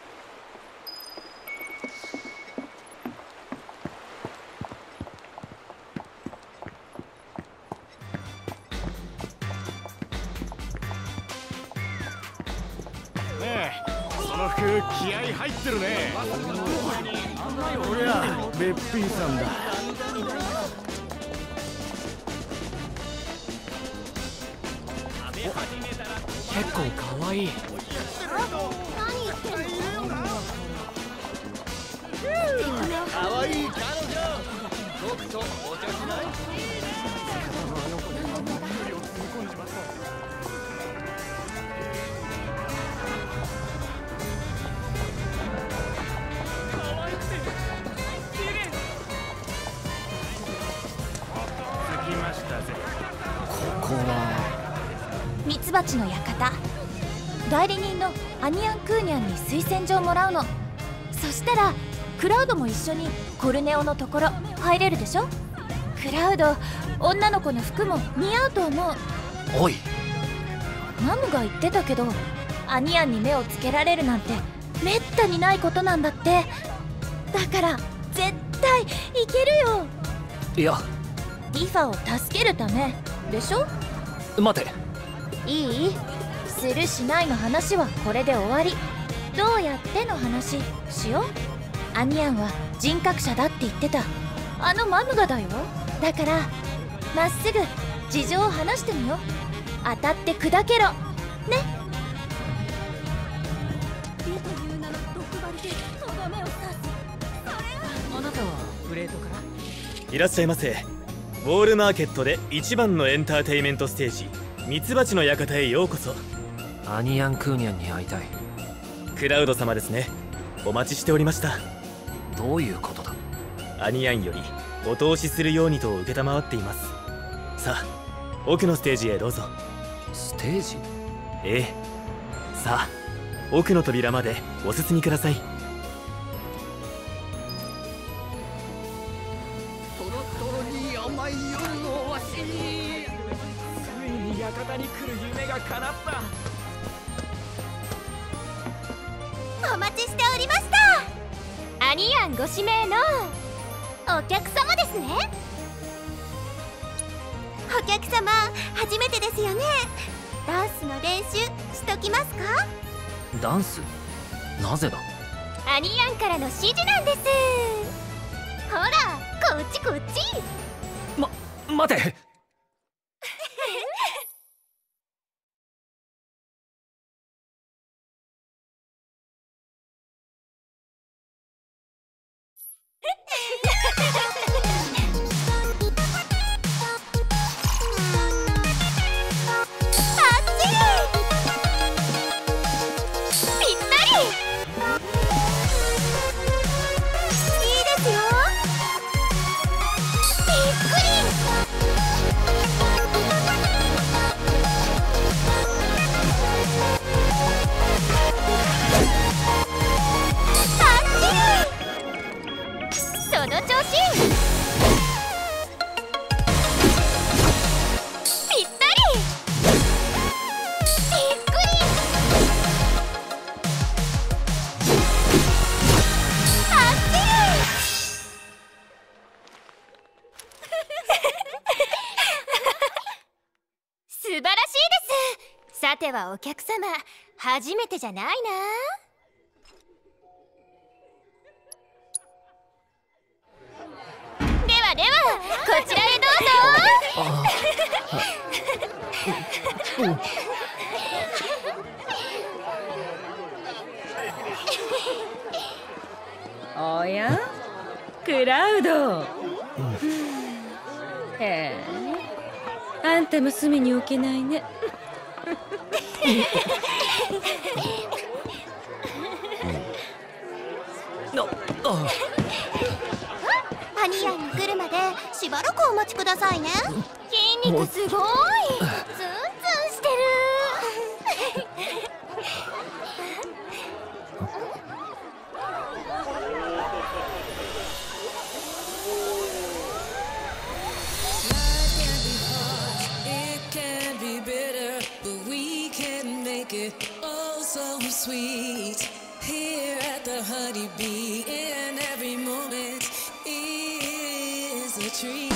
その服気合入ってるね。おりゃべっぴんさんだ。 結構かわいい。 何言ってんの？ かわいい彼女。僕とお茶しない？ ここはミツバチの館。代理人のアニアン・クーニャンに推薦状もらうの。そしたらクラウドも一緒にコルネオのところ入れるでしょ。クラウド、女の子の服も似合うと思う。 おい、 マムが言ってたけどアニアンに目をつけられるなんてめったにないことなんだって。だから絶対いけるよ。 いや、 ティファを助けるためでしょ。 待て。 いい？するしないの話はこれで終わり。どうやっての話しよう。アニアンは人格者だって言ってた。あのマムがだよ。だからまっすぐ事情を話してみよう。当たって砕けろね。 あなたはプレートから？いらっしゃいませ。ウォールマーケットで一番のエンターテイメントステージ、ミツバチの館へようこそ。 アニアン・クーニャンに会いたい。 クラウド様ですね。お待ちしておりました。 どういうことだ？ アニアンよりお通しするようにと承っています。さあ、奥のステージへどうぞ。 ステージ？ ええ。さあ、奥の扉までお進みください。 トロトロに甘い夜のわしに、ついに館に来る夢が叶った。 お待ちしておりました。アニアンご指名のお客様ですね。 お客様初めてですよね。ダンスの練習しときますか？ ダンス？なぜだ？ アニヤンからの指示なんです。ほらこっちこっち。 待て。 素晴らしいです。さてはお客様初めてじゃないな。ではではこちらへどうぞ。 おやクラウド、へえ、あんたも隅に置けないね。 アニヤンに来るまでしばらくお待ちくださいね。筋肉すごい、ツンツンしてる。 Oh, so sweet here at the Honeybee, and every moment is a treat.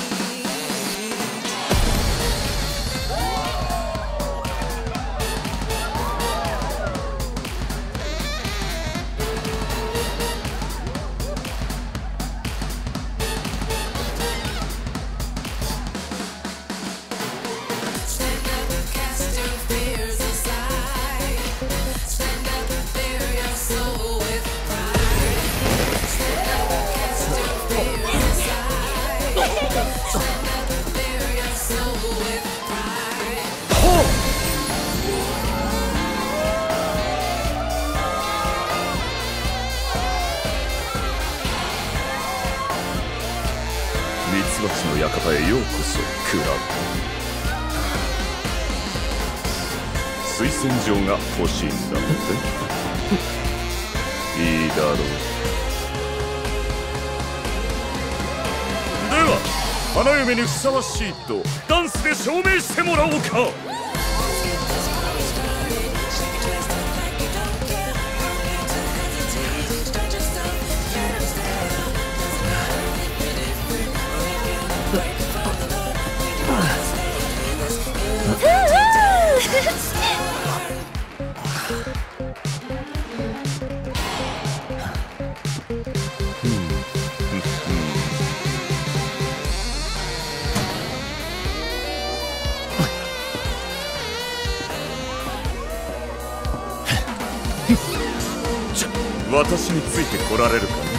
ミツバチの館へようこそクラウ。推薦状が欲しいんだっていいだろう。では花嫁にふさわしいとダンスで証明してもらおうか。私について来られるかね。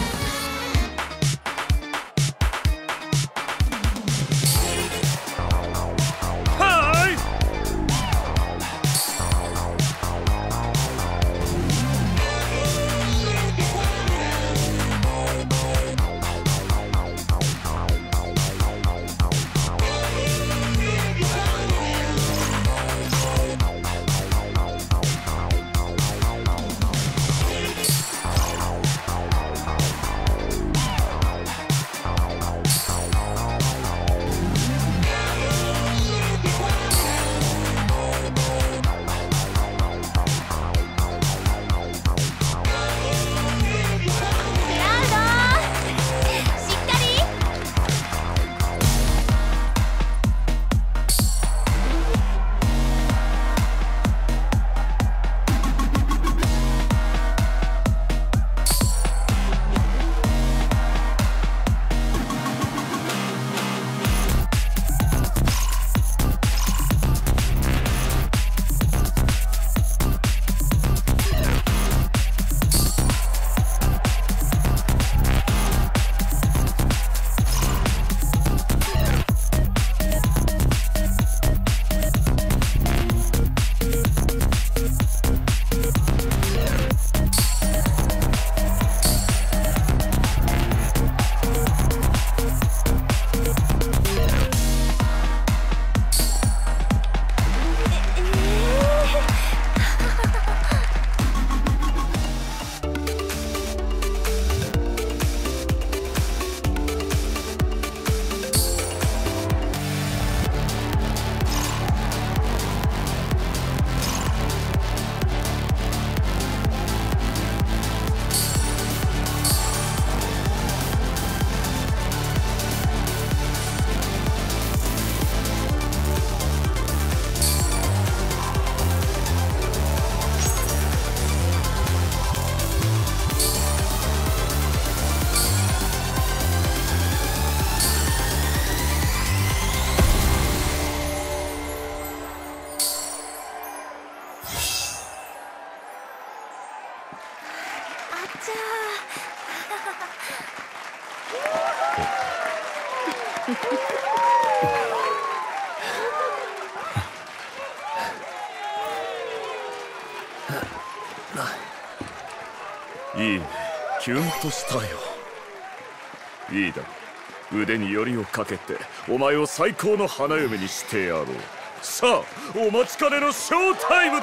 いいね、キュンとしたよ。いいだろ、腕によりをかけてお前を最高の花嫁にしてやろう。さあ、お待ちかねのショータイムだ。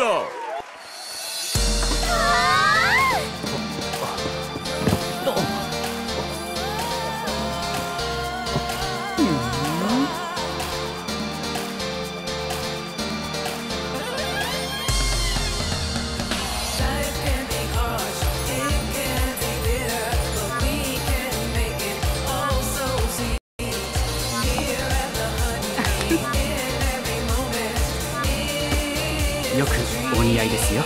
よくお似合いですよ。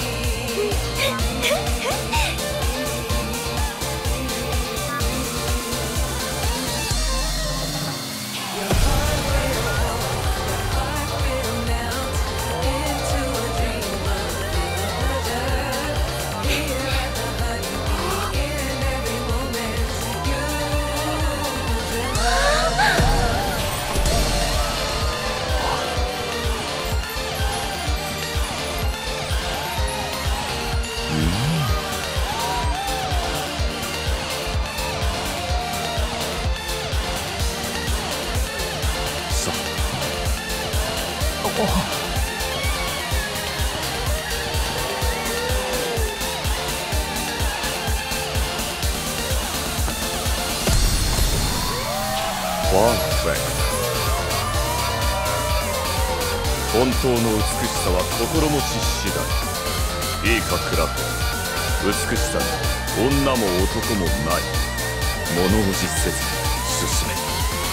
本当の美しさは心持ち次第。いいかクラフト、美しさに女も男もない。物おじせず進め。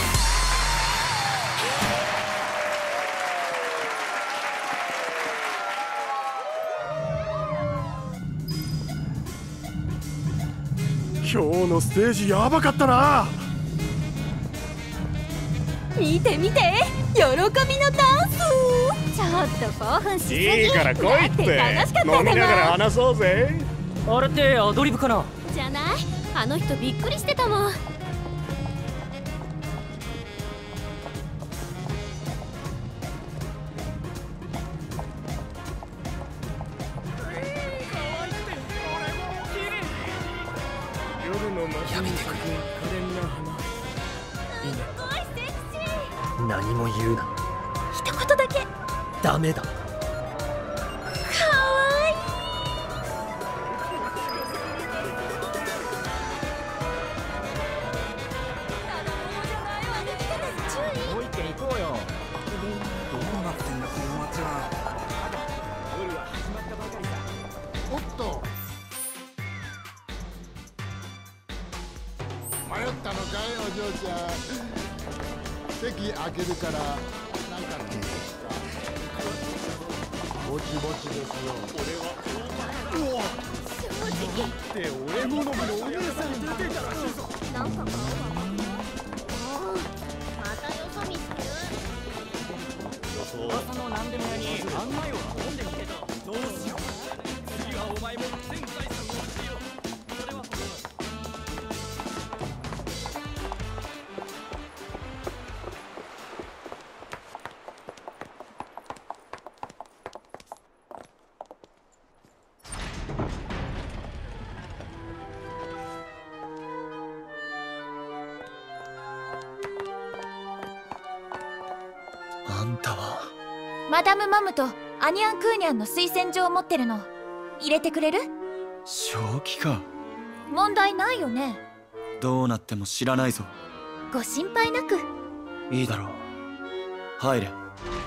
今日のステージやばかったな。 見て見て、喜びのダンス。ちょっと興奮しすぎ。 いいから来いって。 楽しかった飲みながら話そうぜ。 あれってアドリブかな。 じゃない、あの人びっくりしてたもん。 やめてくれ。何も言うな。 一言だけ。 ダメだ。 かわいい。 もう一軒行こうよ。どうなってんだこの街は。夜は始まったばかりだ。おっと。 迷ったのかいお嬢ちゃん。席開けるから何かのですか。ぼちぼちですよ。俺はうわ正直って俺好みのお姉さん出てたらしいぞ。 なんか買うわ。またよそ見する。 噂の何でも屋に案内を頼んでみてと。どうしよう。次はお前も全財産を捨てよう。それはあんたはマダム・マムとアニャン・クーニャンの推薦状を持ってるの。入れてくれる？ 正気か。 問題ないよね。 どうなっても知らないぞ。 ご心配なく。 いいだろう。入れ。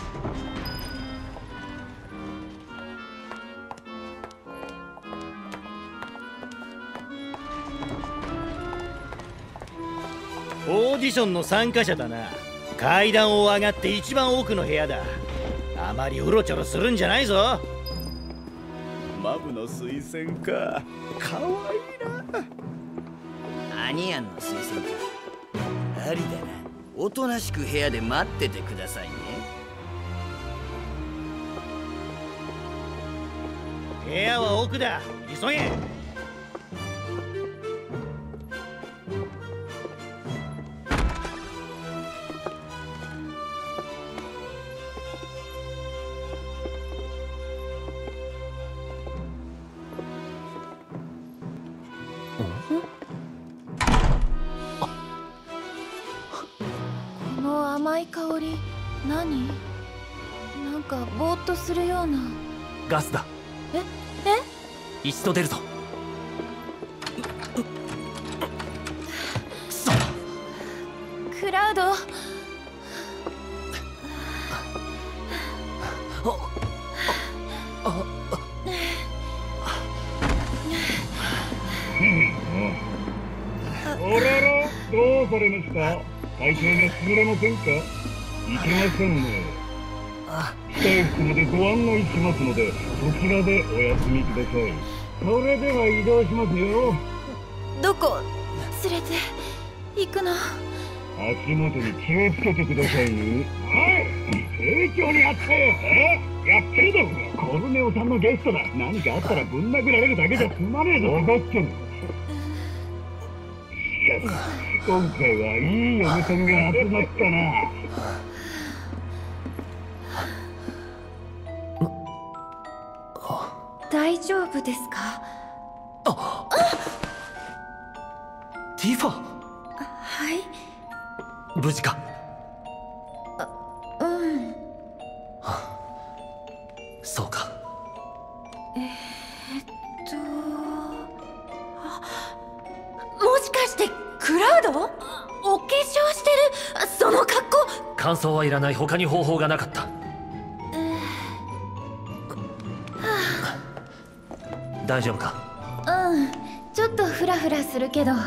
オーディションの参加者だな。階段を上がって一番奥の部屋だ。あまりうろちょろするんじゃないぞ。 マブの推薦か。かわいいな。 アニヤンの推薦か。ありだな。おとなしく部屋で待っててくださいね。 部屋は奥だ。急げ。 の甘い香り、何？なんかぼーっとするような。 ガスだ。 え？ 一度出るぞ。 クラウド。 あらら、どうされました？体調が優れませんか？いけませんね。控室までご案内しますので、そちらでお休みください。それでは移動しますよ。 どこ連れて行くの？ 足元に気をつけてくださいね。はい、盛況にあったよ。やってるだろ。コルネオさんのゲストだ。何かあったらぶん殴られるだけじゃ済まねえぞ。分かってる。しかし今回はいい嫁さんが集まったな。 大丈夫ですか？ ティファ。 はい。 無事か？そうか。 もしかしてクラウド？お化粧してるその格好。 感想はいらない。他に方法がなかった。大丈夫か？ ちょっとフラフラするけど。こ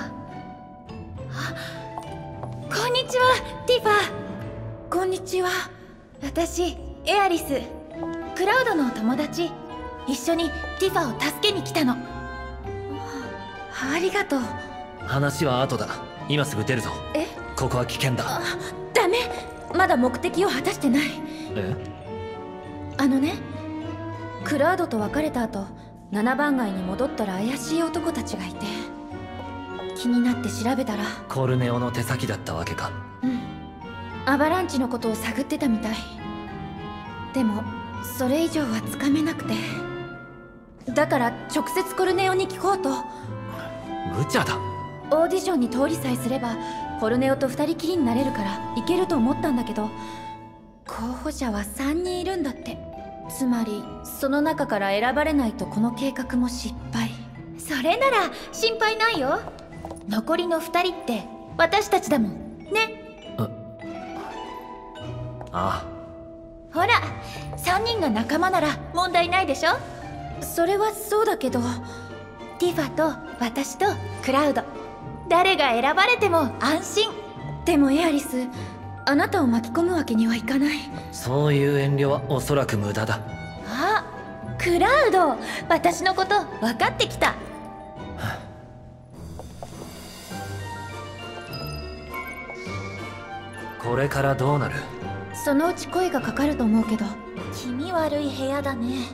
んにちは、ティファ。こんにちは。私、エアリス。クラウドの友達。一緒にティファを助けに来たの。ありがとう。 話は後だ。今すぐ出るぞ。 え？ ここは危険だ。 ダメ。まだ目的を果たしてない。クラウドと別れた後、7番街に戻ったら怪しい男たちがいて、気になって調べたらコルネオの手先だったわけか。 アバランチのことを探ってたみたい。でもそれ以上はつかめなくて、だから直接コルネオに聞こうと。 無茶だ。 オーディションに通りさえすればコルネオと2人きりになれるからいけると思ったんだけど、候補者は3人いるんだって。つまりその中から選ばれないとこの計画も失敗。それなら心配ないよ。残りの2人って私たちだもんね。 ああ。 ほら、3人が仲間なら問題ないでしょ。それはそうだけど、ティファと私とクラウド、誰が選ばれても安心。でもエアリス、あなたを巻き込むわけにはいかない。 そういう遠慮はおそらく無駄だ。 あ、クラウド、私のこと分かってきた。 これからどうなる？ そのうち声がかかると思うけど。気味悪い部屋だね。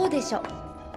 そうでしょ。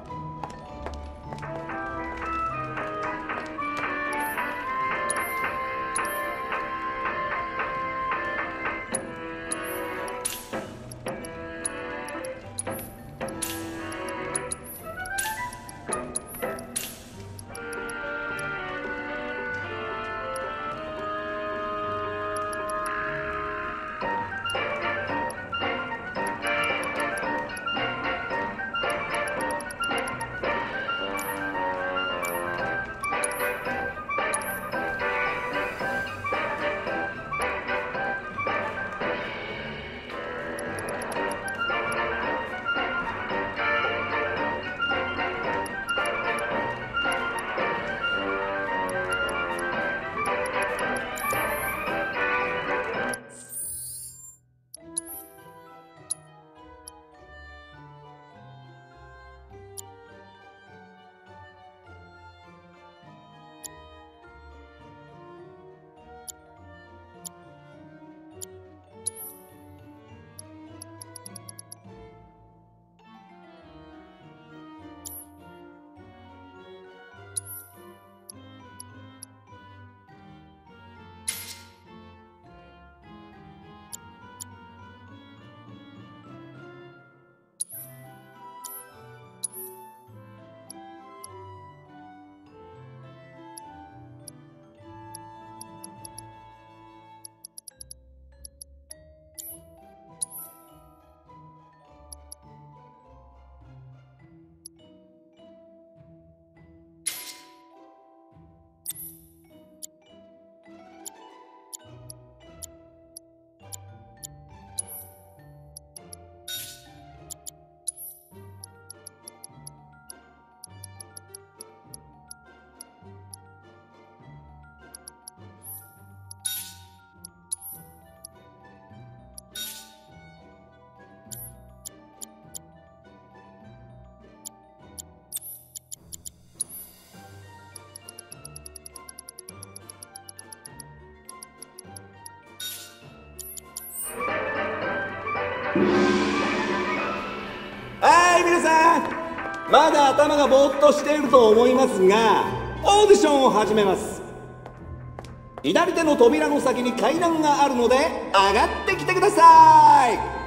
はい、皆さん、まだ頭がぼーっとしていると思いますが、オーディションを始めます。左手の扉の先に階段があるので上がってきてくださ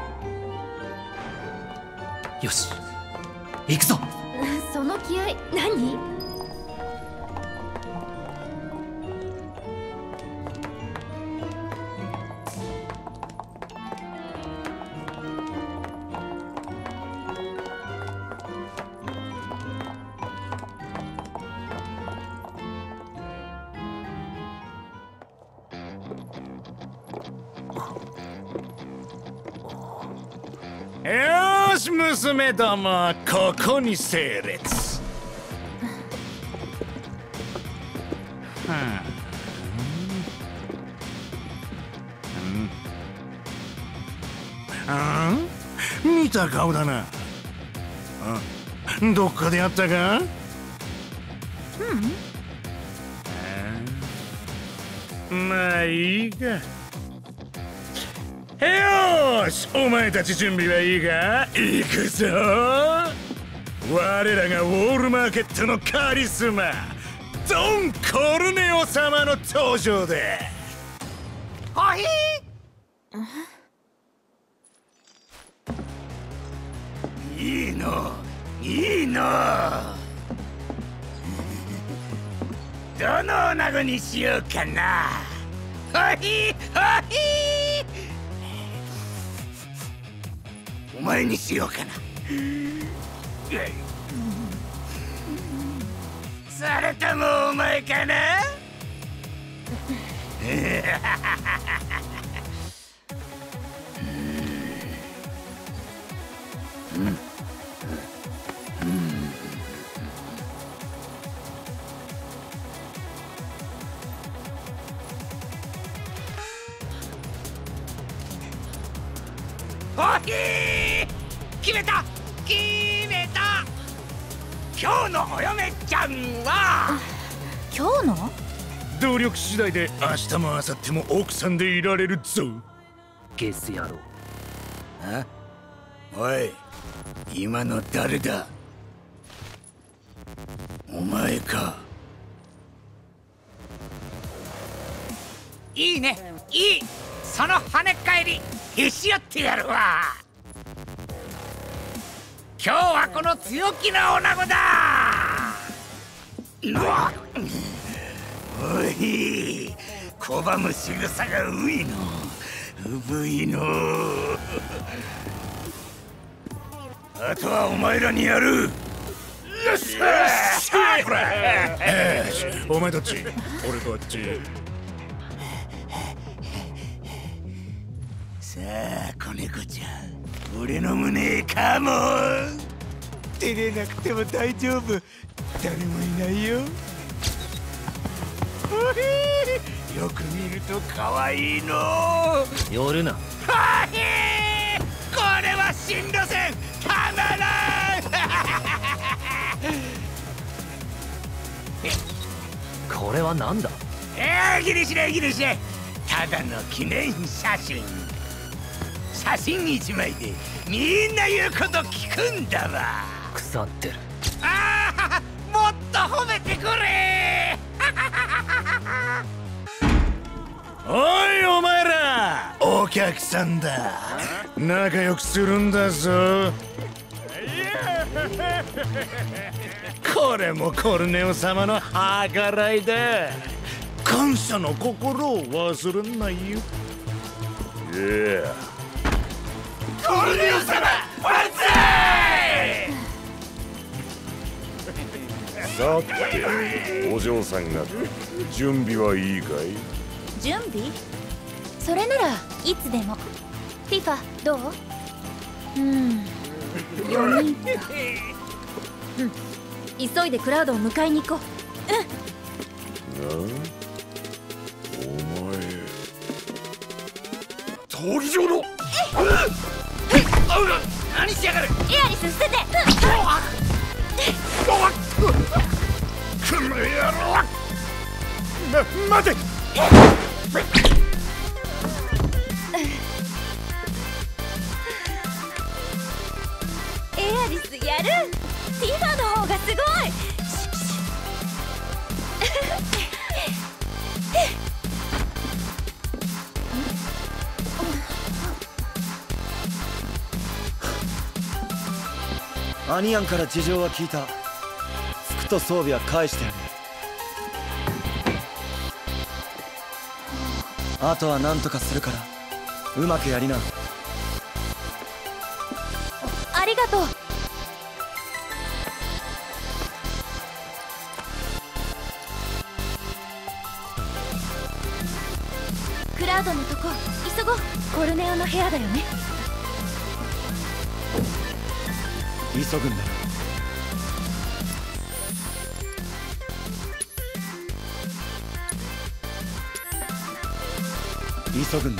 い。よし、行くぞ。 その気合何？ よーし、娘ども、ここに整列。見た顔だな。どっかでやったか？まあいいか。よーし、お前たち準備はいいか？行くぞ。我らがウォールマーケットのカリスマ、ドン・コルネオ様の登場だ。 ほひいいの、いいの。どの女子にしようかな。ほひほひ。お前にしようかな。それともお前かな。ホッキー！決めた！決めた！今日のお嫁ちゃんは今日の？ 努力次第で明日も明後日も奥さんでいられるぞ。 ゲス野郎。 おい、今の誰だ？ お前か。 いいね、いい。その跳ねっ返りへし折ってやるわ。今日はこの強気な女子だ。おい、拒む仕草がういの、うぶいの。あとはお前らにやる。よっしゃー。 お前どっち？俺どっち？ さあ、子猫ちゃん、俺の胸へカモン。照れなくても大丈夫。誰もいないよ。よく見ると可愛いの。 寄るな。 はい、これは新路線たまらん。 これは何だ？ ギリシレギリシレ。ただの記念写真。写真一枚でみんな言うこと聞くんだわ。 腐ってる。 ああ、もっと褒めてくれ。 おいお前ら、お客さんだ。仲良くするんだぞ。これもコルネオ様の計らいだ。感謝の心を忘れないよ。 コルネオ様、万歳！ さて、お嬢さん方、準備はいいかい？ 準備？それならいつでも。ティファどう？4人か。急いでクラウドを迎えに行こう。 お前闘技場の何しやがる。 エアリス捨てて。 この野郎。待て。 エアリスやる。ティファの方がすごい。 アニヤンから事情は聞いた。服と装備は返してある。あとは何とかするからうまくやりな。 ありがとう。クラウドのとこ急ごう。コルネオの部屋だよね。 急ぐんだ。急ぐんだ。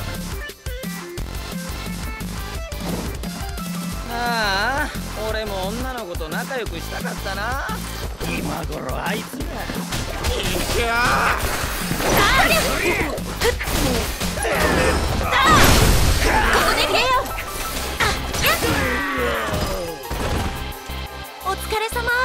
ああ、俺も女の子と仲良くしたかったな。 今頃あいつら。 ここで消えよう。お疲れ様。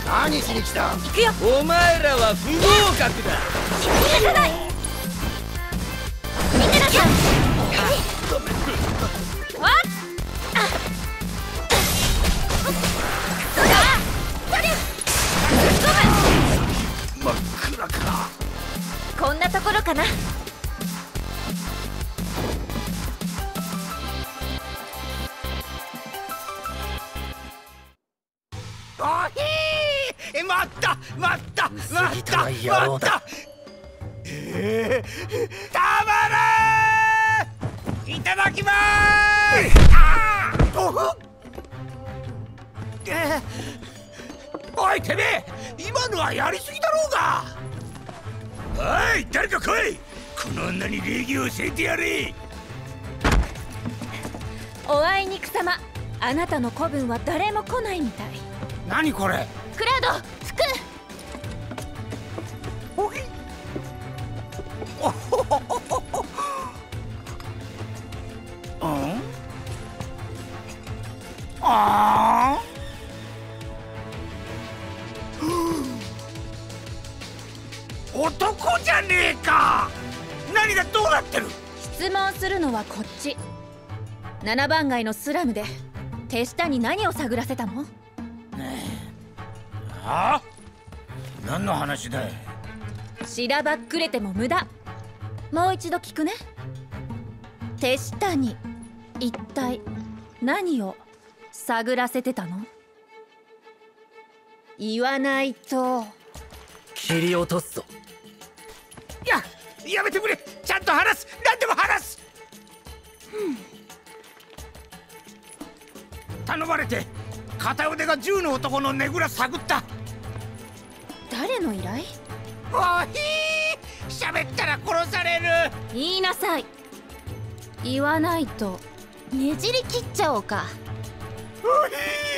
何しに来た？ 行くよ。 お前らは不合格だ。 逃がさない。見てなさい。わっ。 真っ暗か。 こんなところかな。 あひー、待った待った待った待った。たまらー、いただきまーす。おいてめえ、今のはやりすぎだろうが。おい誰か来い。この女に礼儀を教えてやれ。 おあいにくさま、あなたの子分は誰も来ないみたい。 何これ？ クラウド、服。 おい。おほほほほほ。ああ。男じゃねえか。何がどうなってる？ 質問するのはこっち。7番街のスラムで手下に何を探らせたの？ ああ？何の話だい？ しらばっくれても無駄。もう一度聞くね。手下に一体何を探らせてたの？言わないと切り落とすぞ。 やめてくれ。ちゃんと話す。何でも話す。頼まれて片腕が銃の男のねぐら探った。 誰の依頼？ おひー、喋ったら殺される。 言いなさい。言わないとねじり切っちゃおうか。 お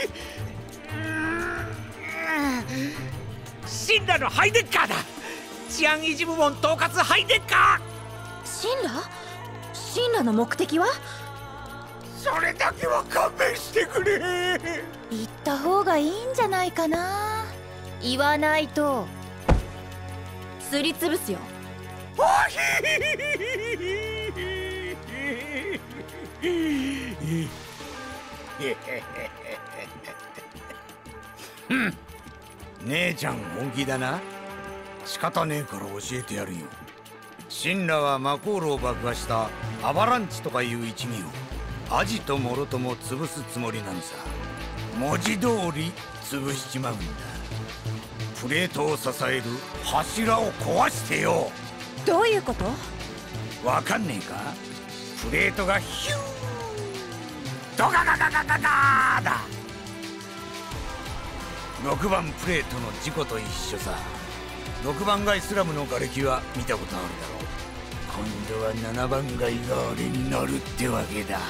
ひー、シンラのハイデッカーだ。治安維持部門統括ハイデッカー。 シンラの目的は？ それだけは勘弁してくれ。 言った方がいいんじゃないかな。言わないとすりつぶすよ。 おひー。姉ちゃん本気だな。仕方ねえから教えてやるよ。シンラは魔航路を爆破したアバランチとかいう一味をアジトもろとも潰すつもりなんさ。文字通り潰しちまうんだ。プレートを支える柱を壊してよ。 どういうこと？ わかんねえか？プレートがヒュードガガガガガガーだ。6番プレートの事故と一緒さ。6番街スラムの瓦礫は見たことあるだろう。今度は7番街が俺になるってわけだ。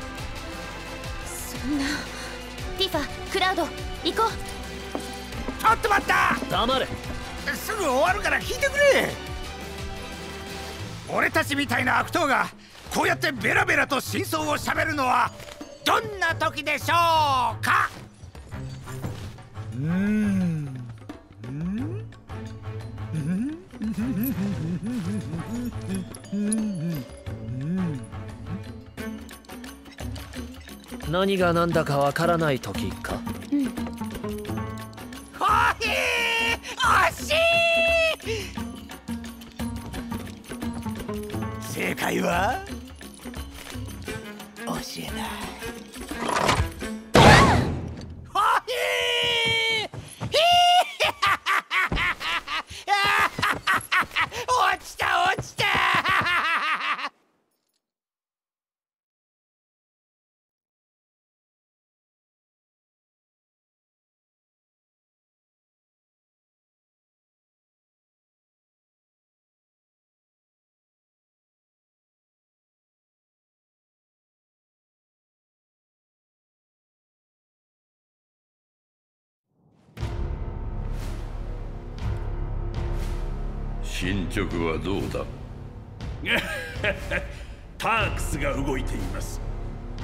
そんな。ティファ、クラウド、行こう。 ちょっと待った。 黙れ。 すぐ終わるから聞いてくれ。俺たちみたいな悪党がこうやってベラベラと真相をしゃべるのはどんな時でしょうか？ 何が何だかわからない時か。 惜しい。正解は教えない。落ちた落ちた。 進捗はどうだ？ タークスが動いています。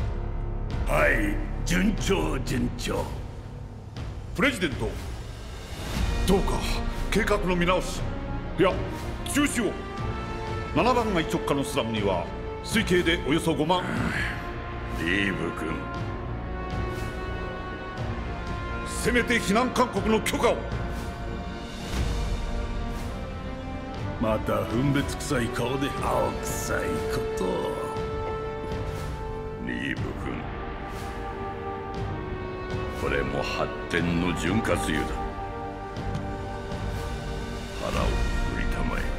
はい、順調順調。 プレジデント、 どうか計画の見直し、いや中止を。7番街直下のスラムには推計でおよそ5万。 リーブ君、 せめて避難勧告の許可を。 また分別臭い顔で青臭いこと。 リーブ君、これも発展の潤滑油だ。腹をくくりたまえ。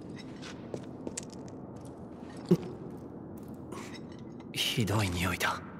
ひどい匂いだ。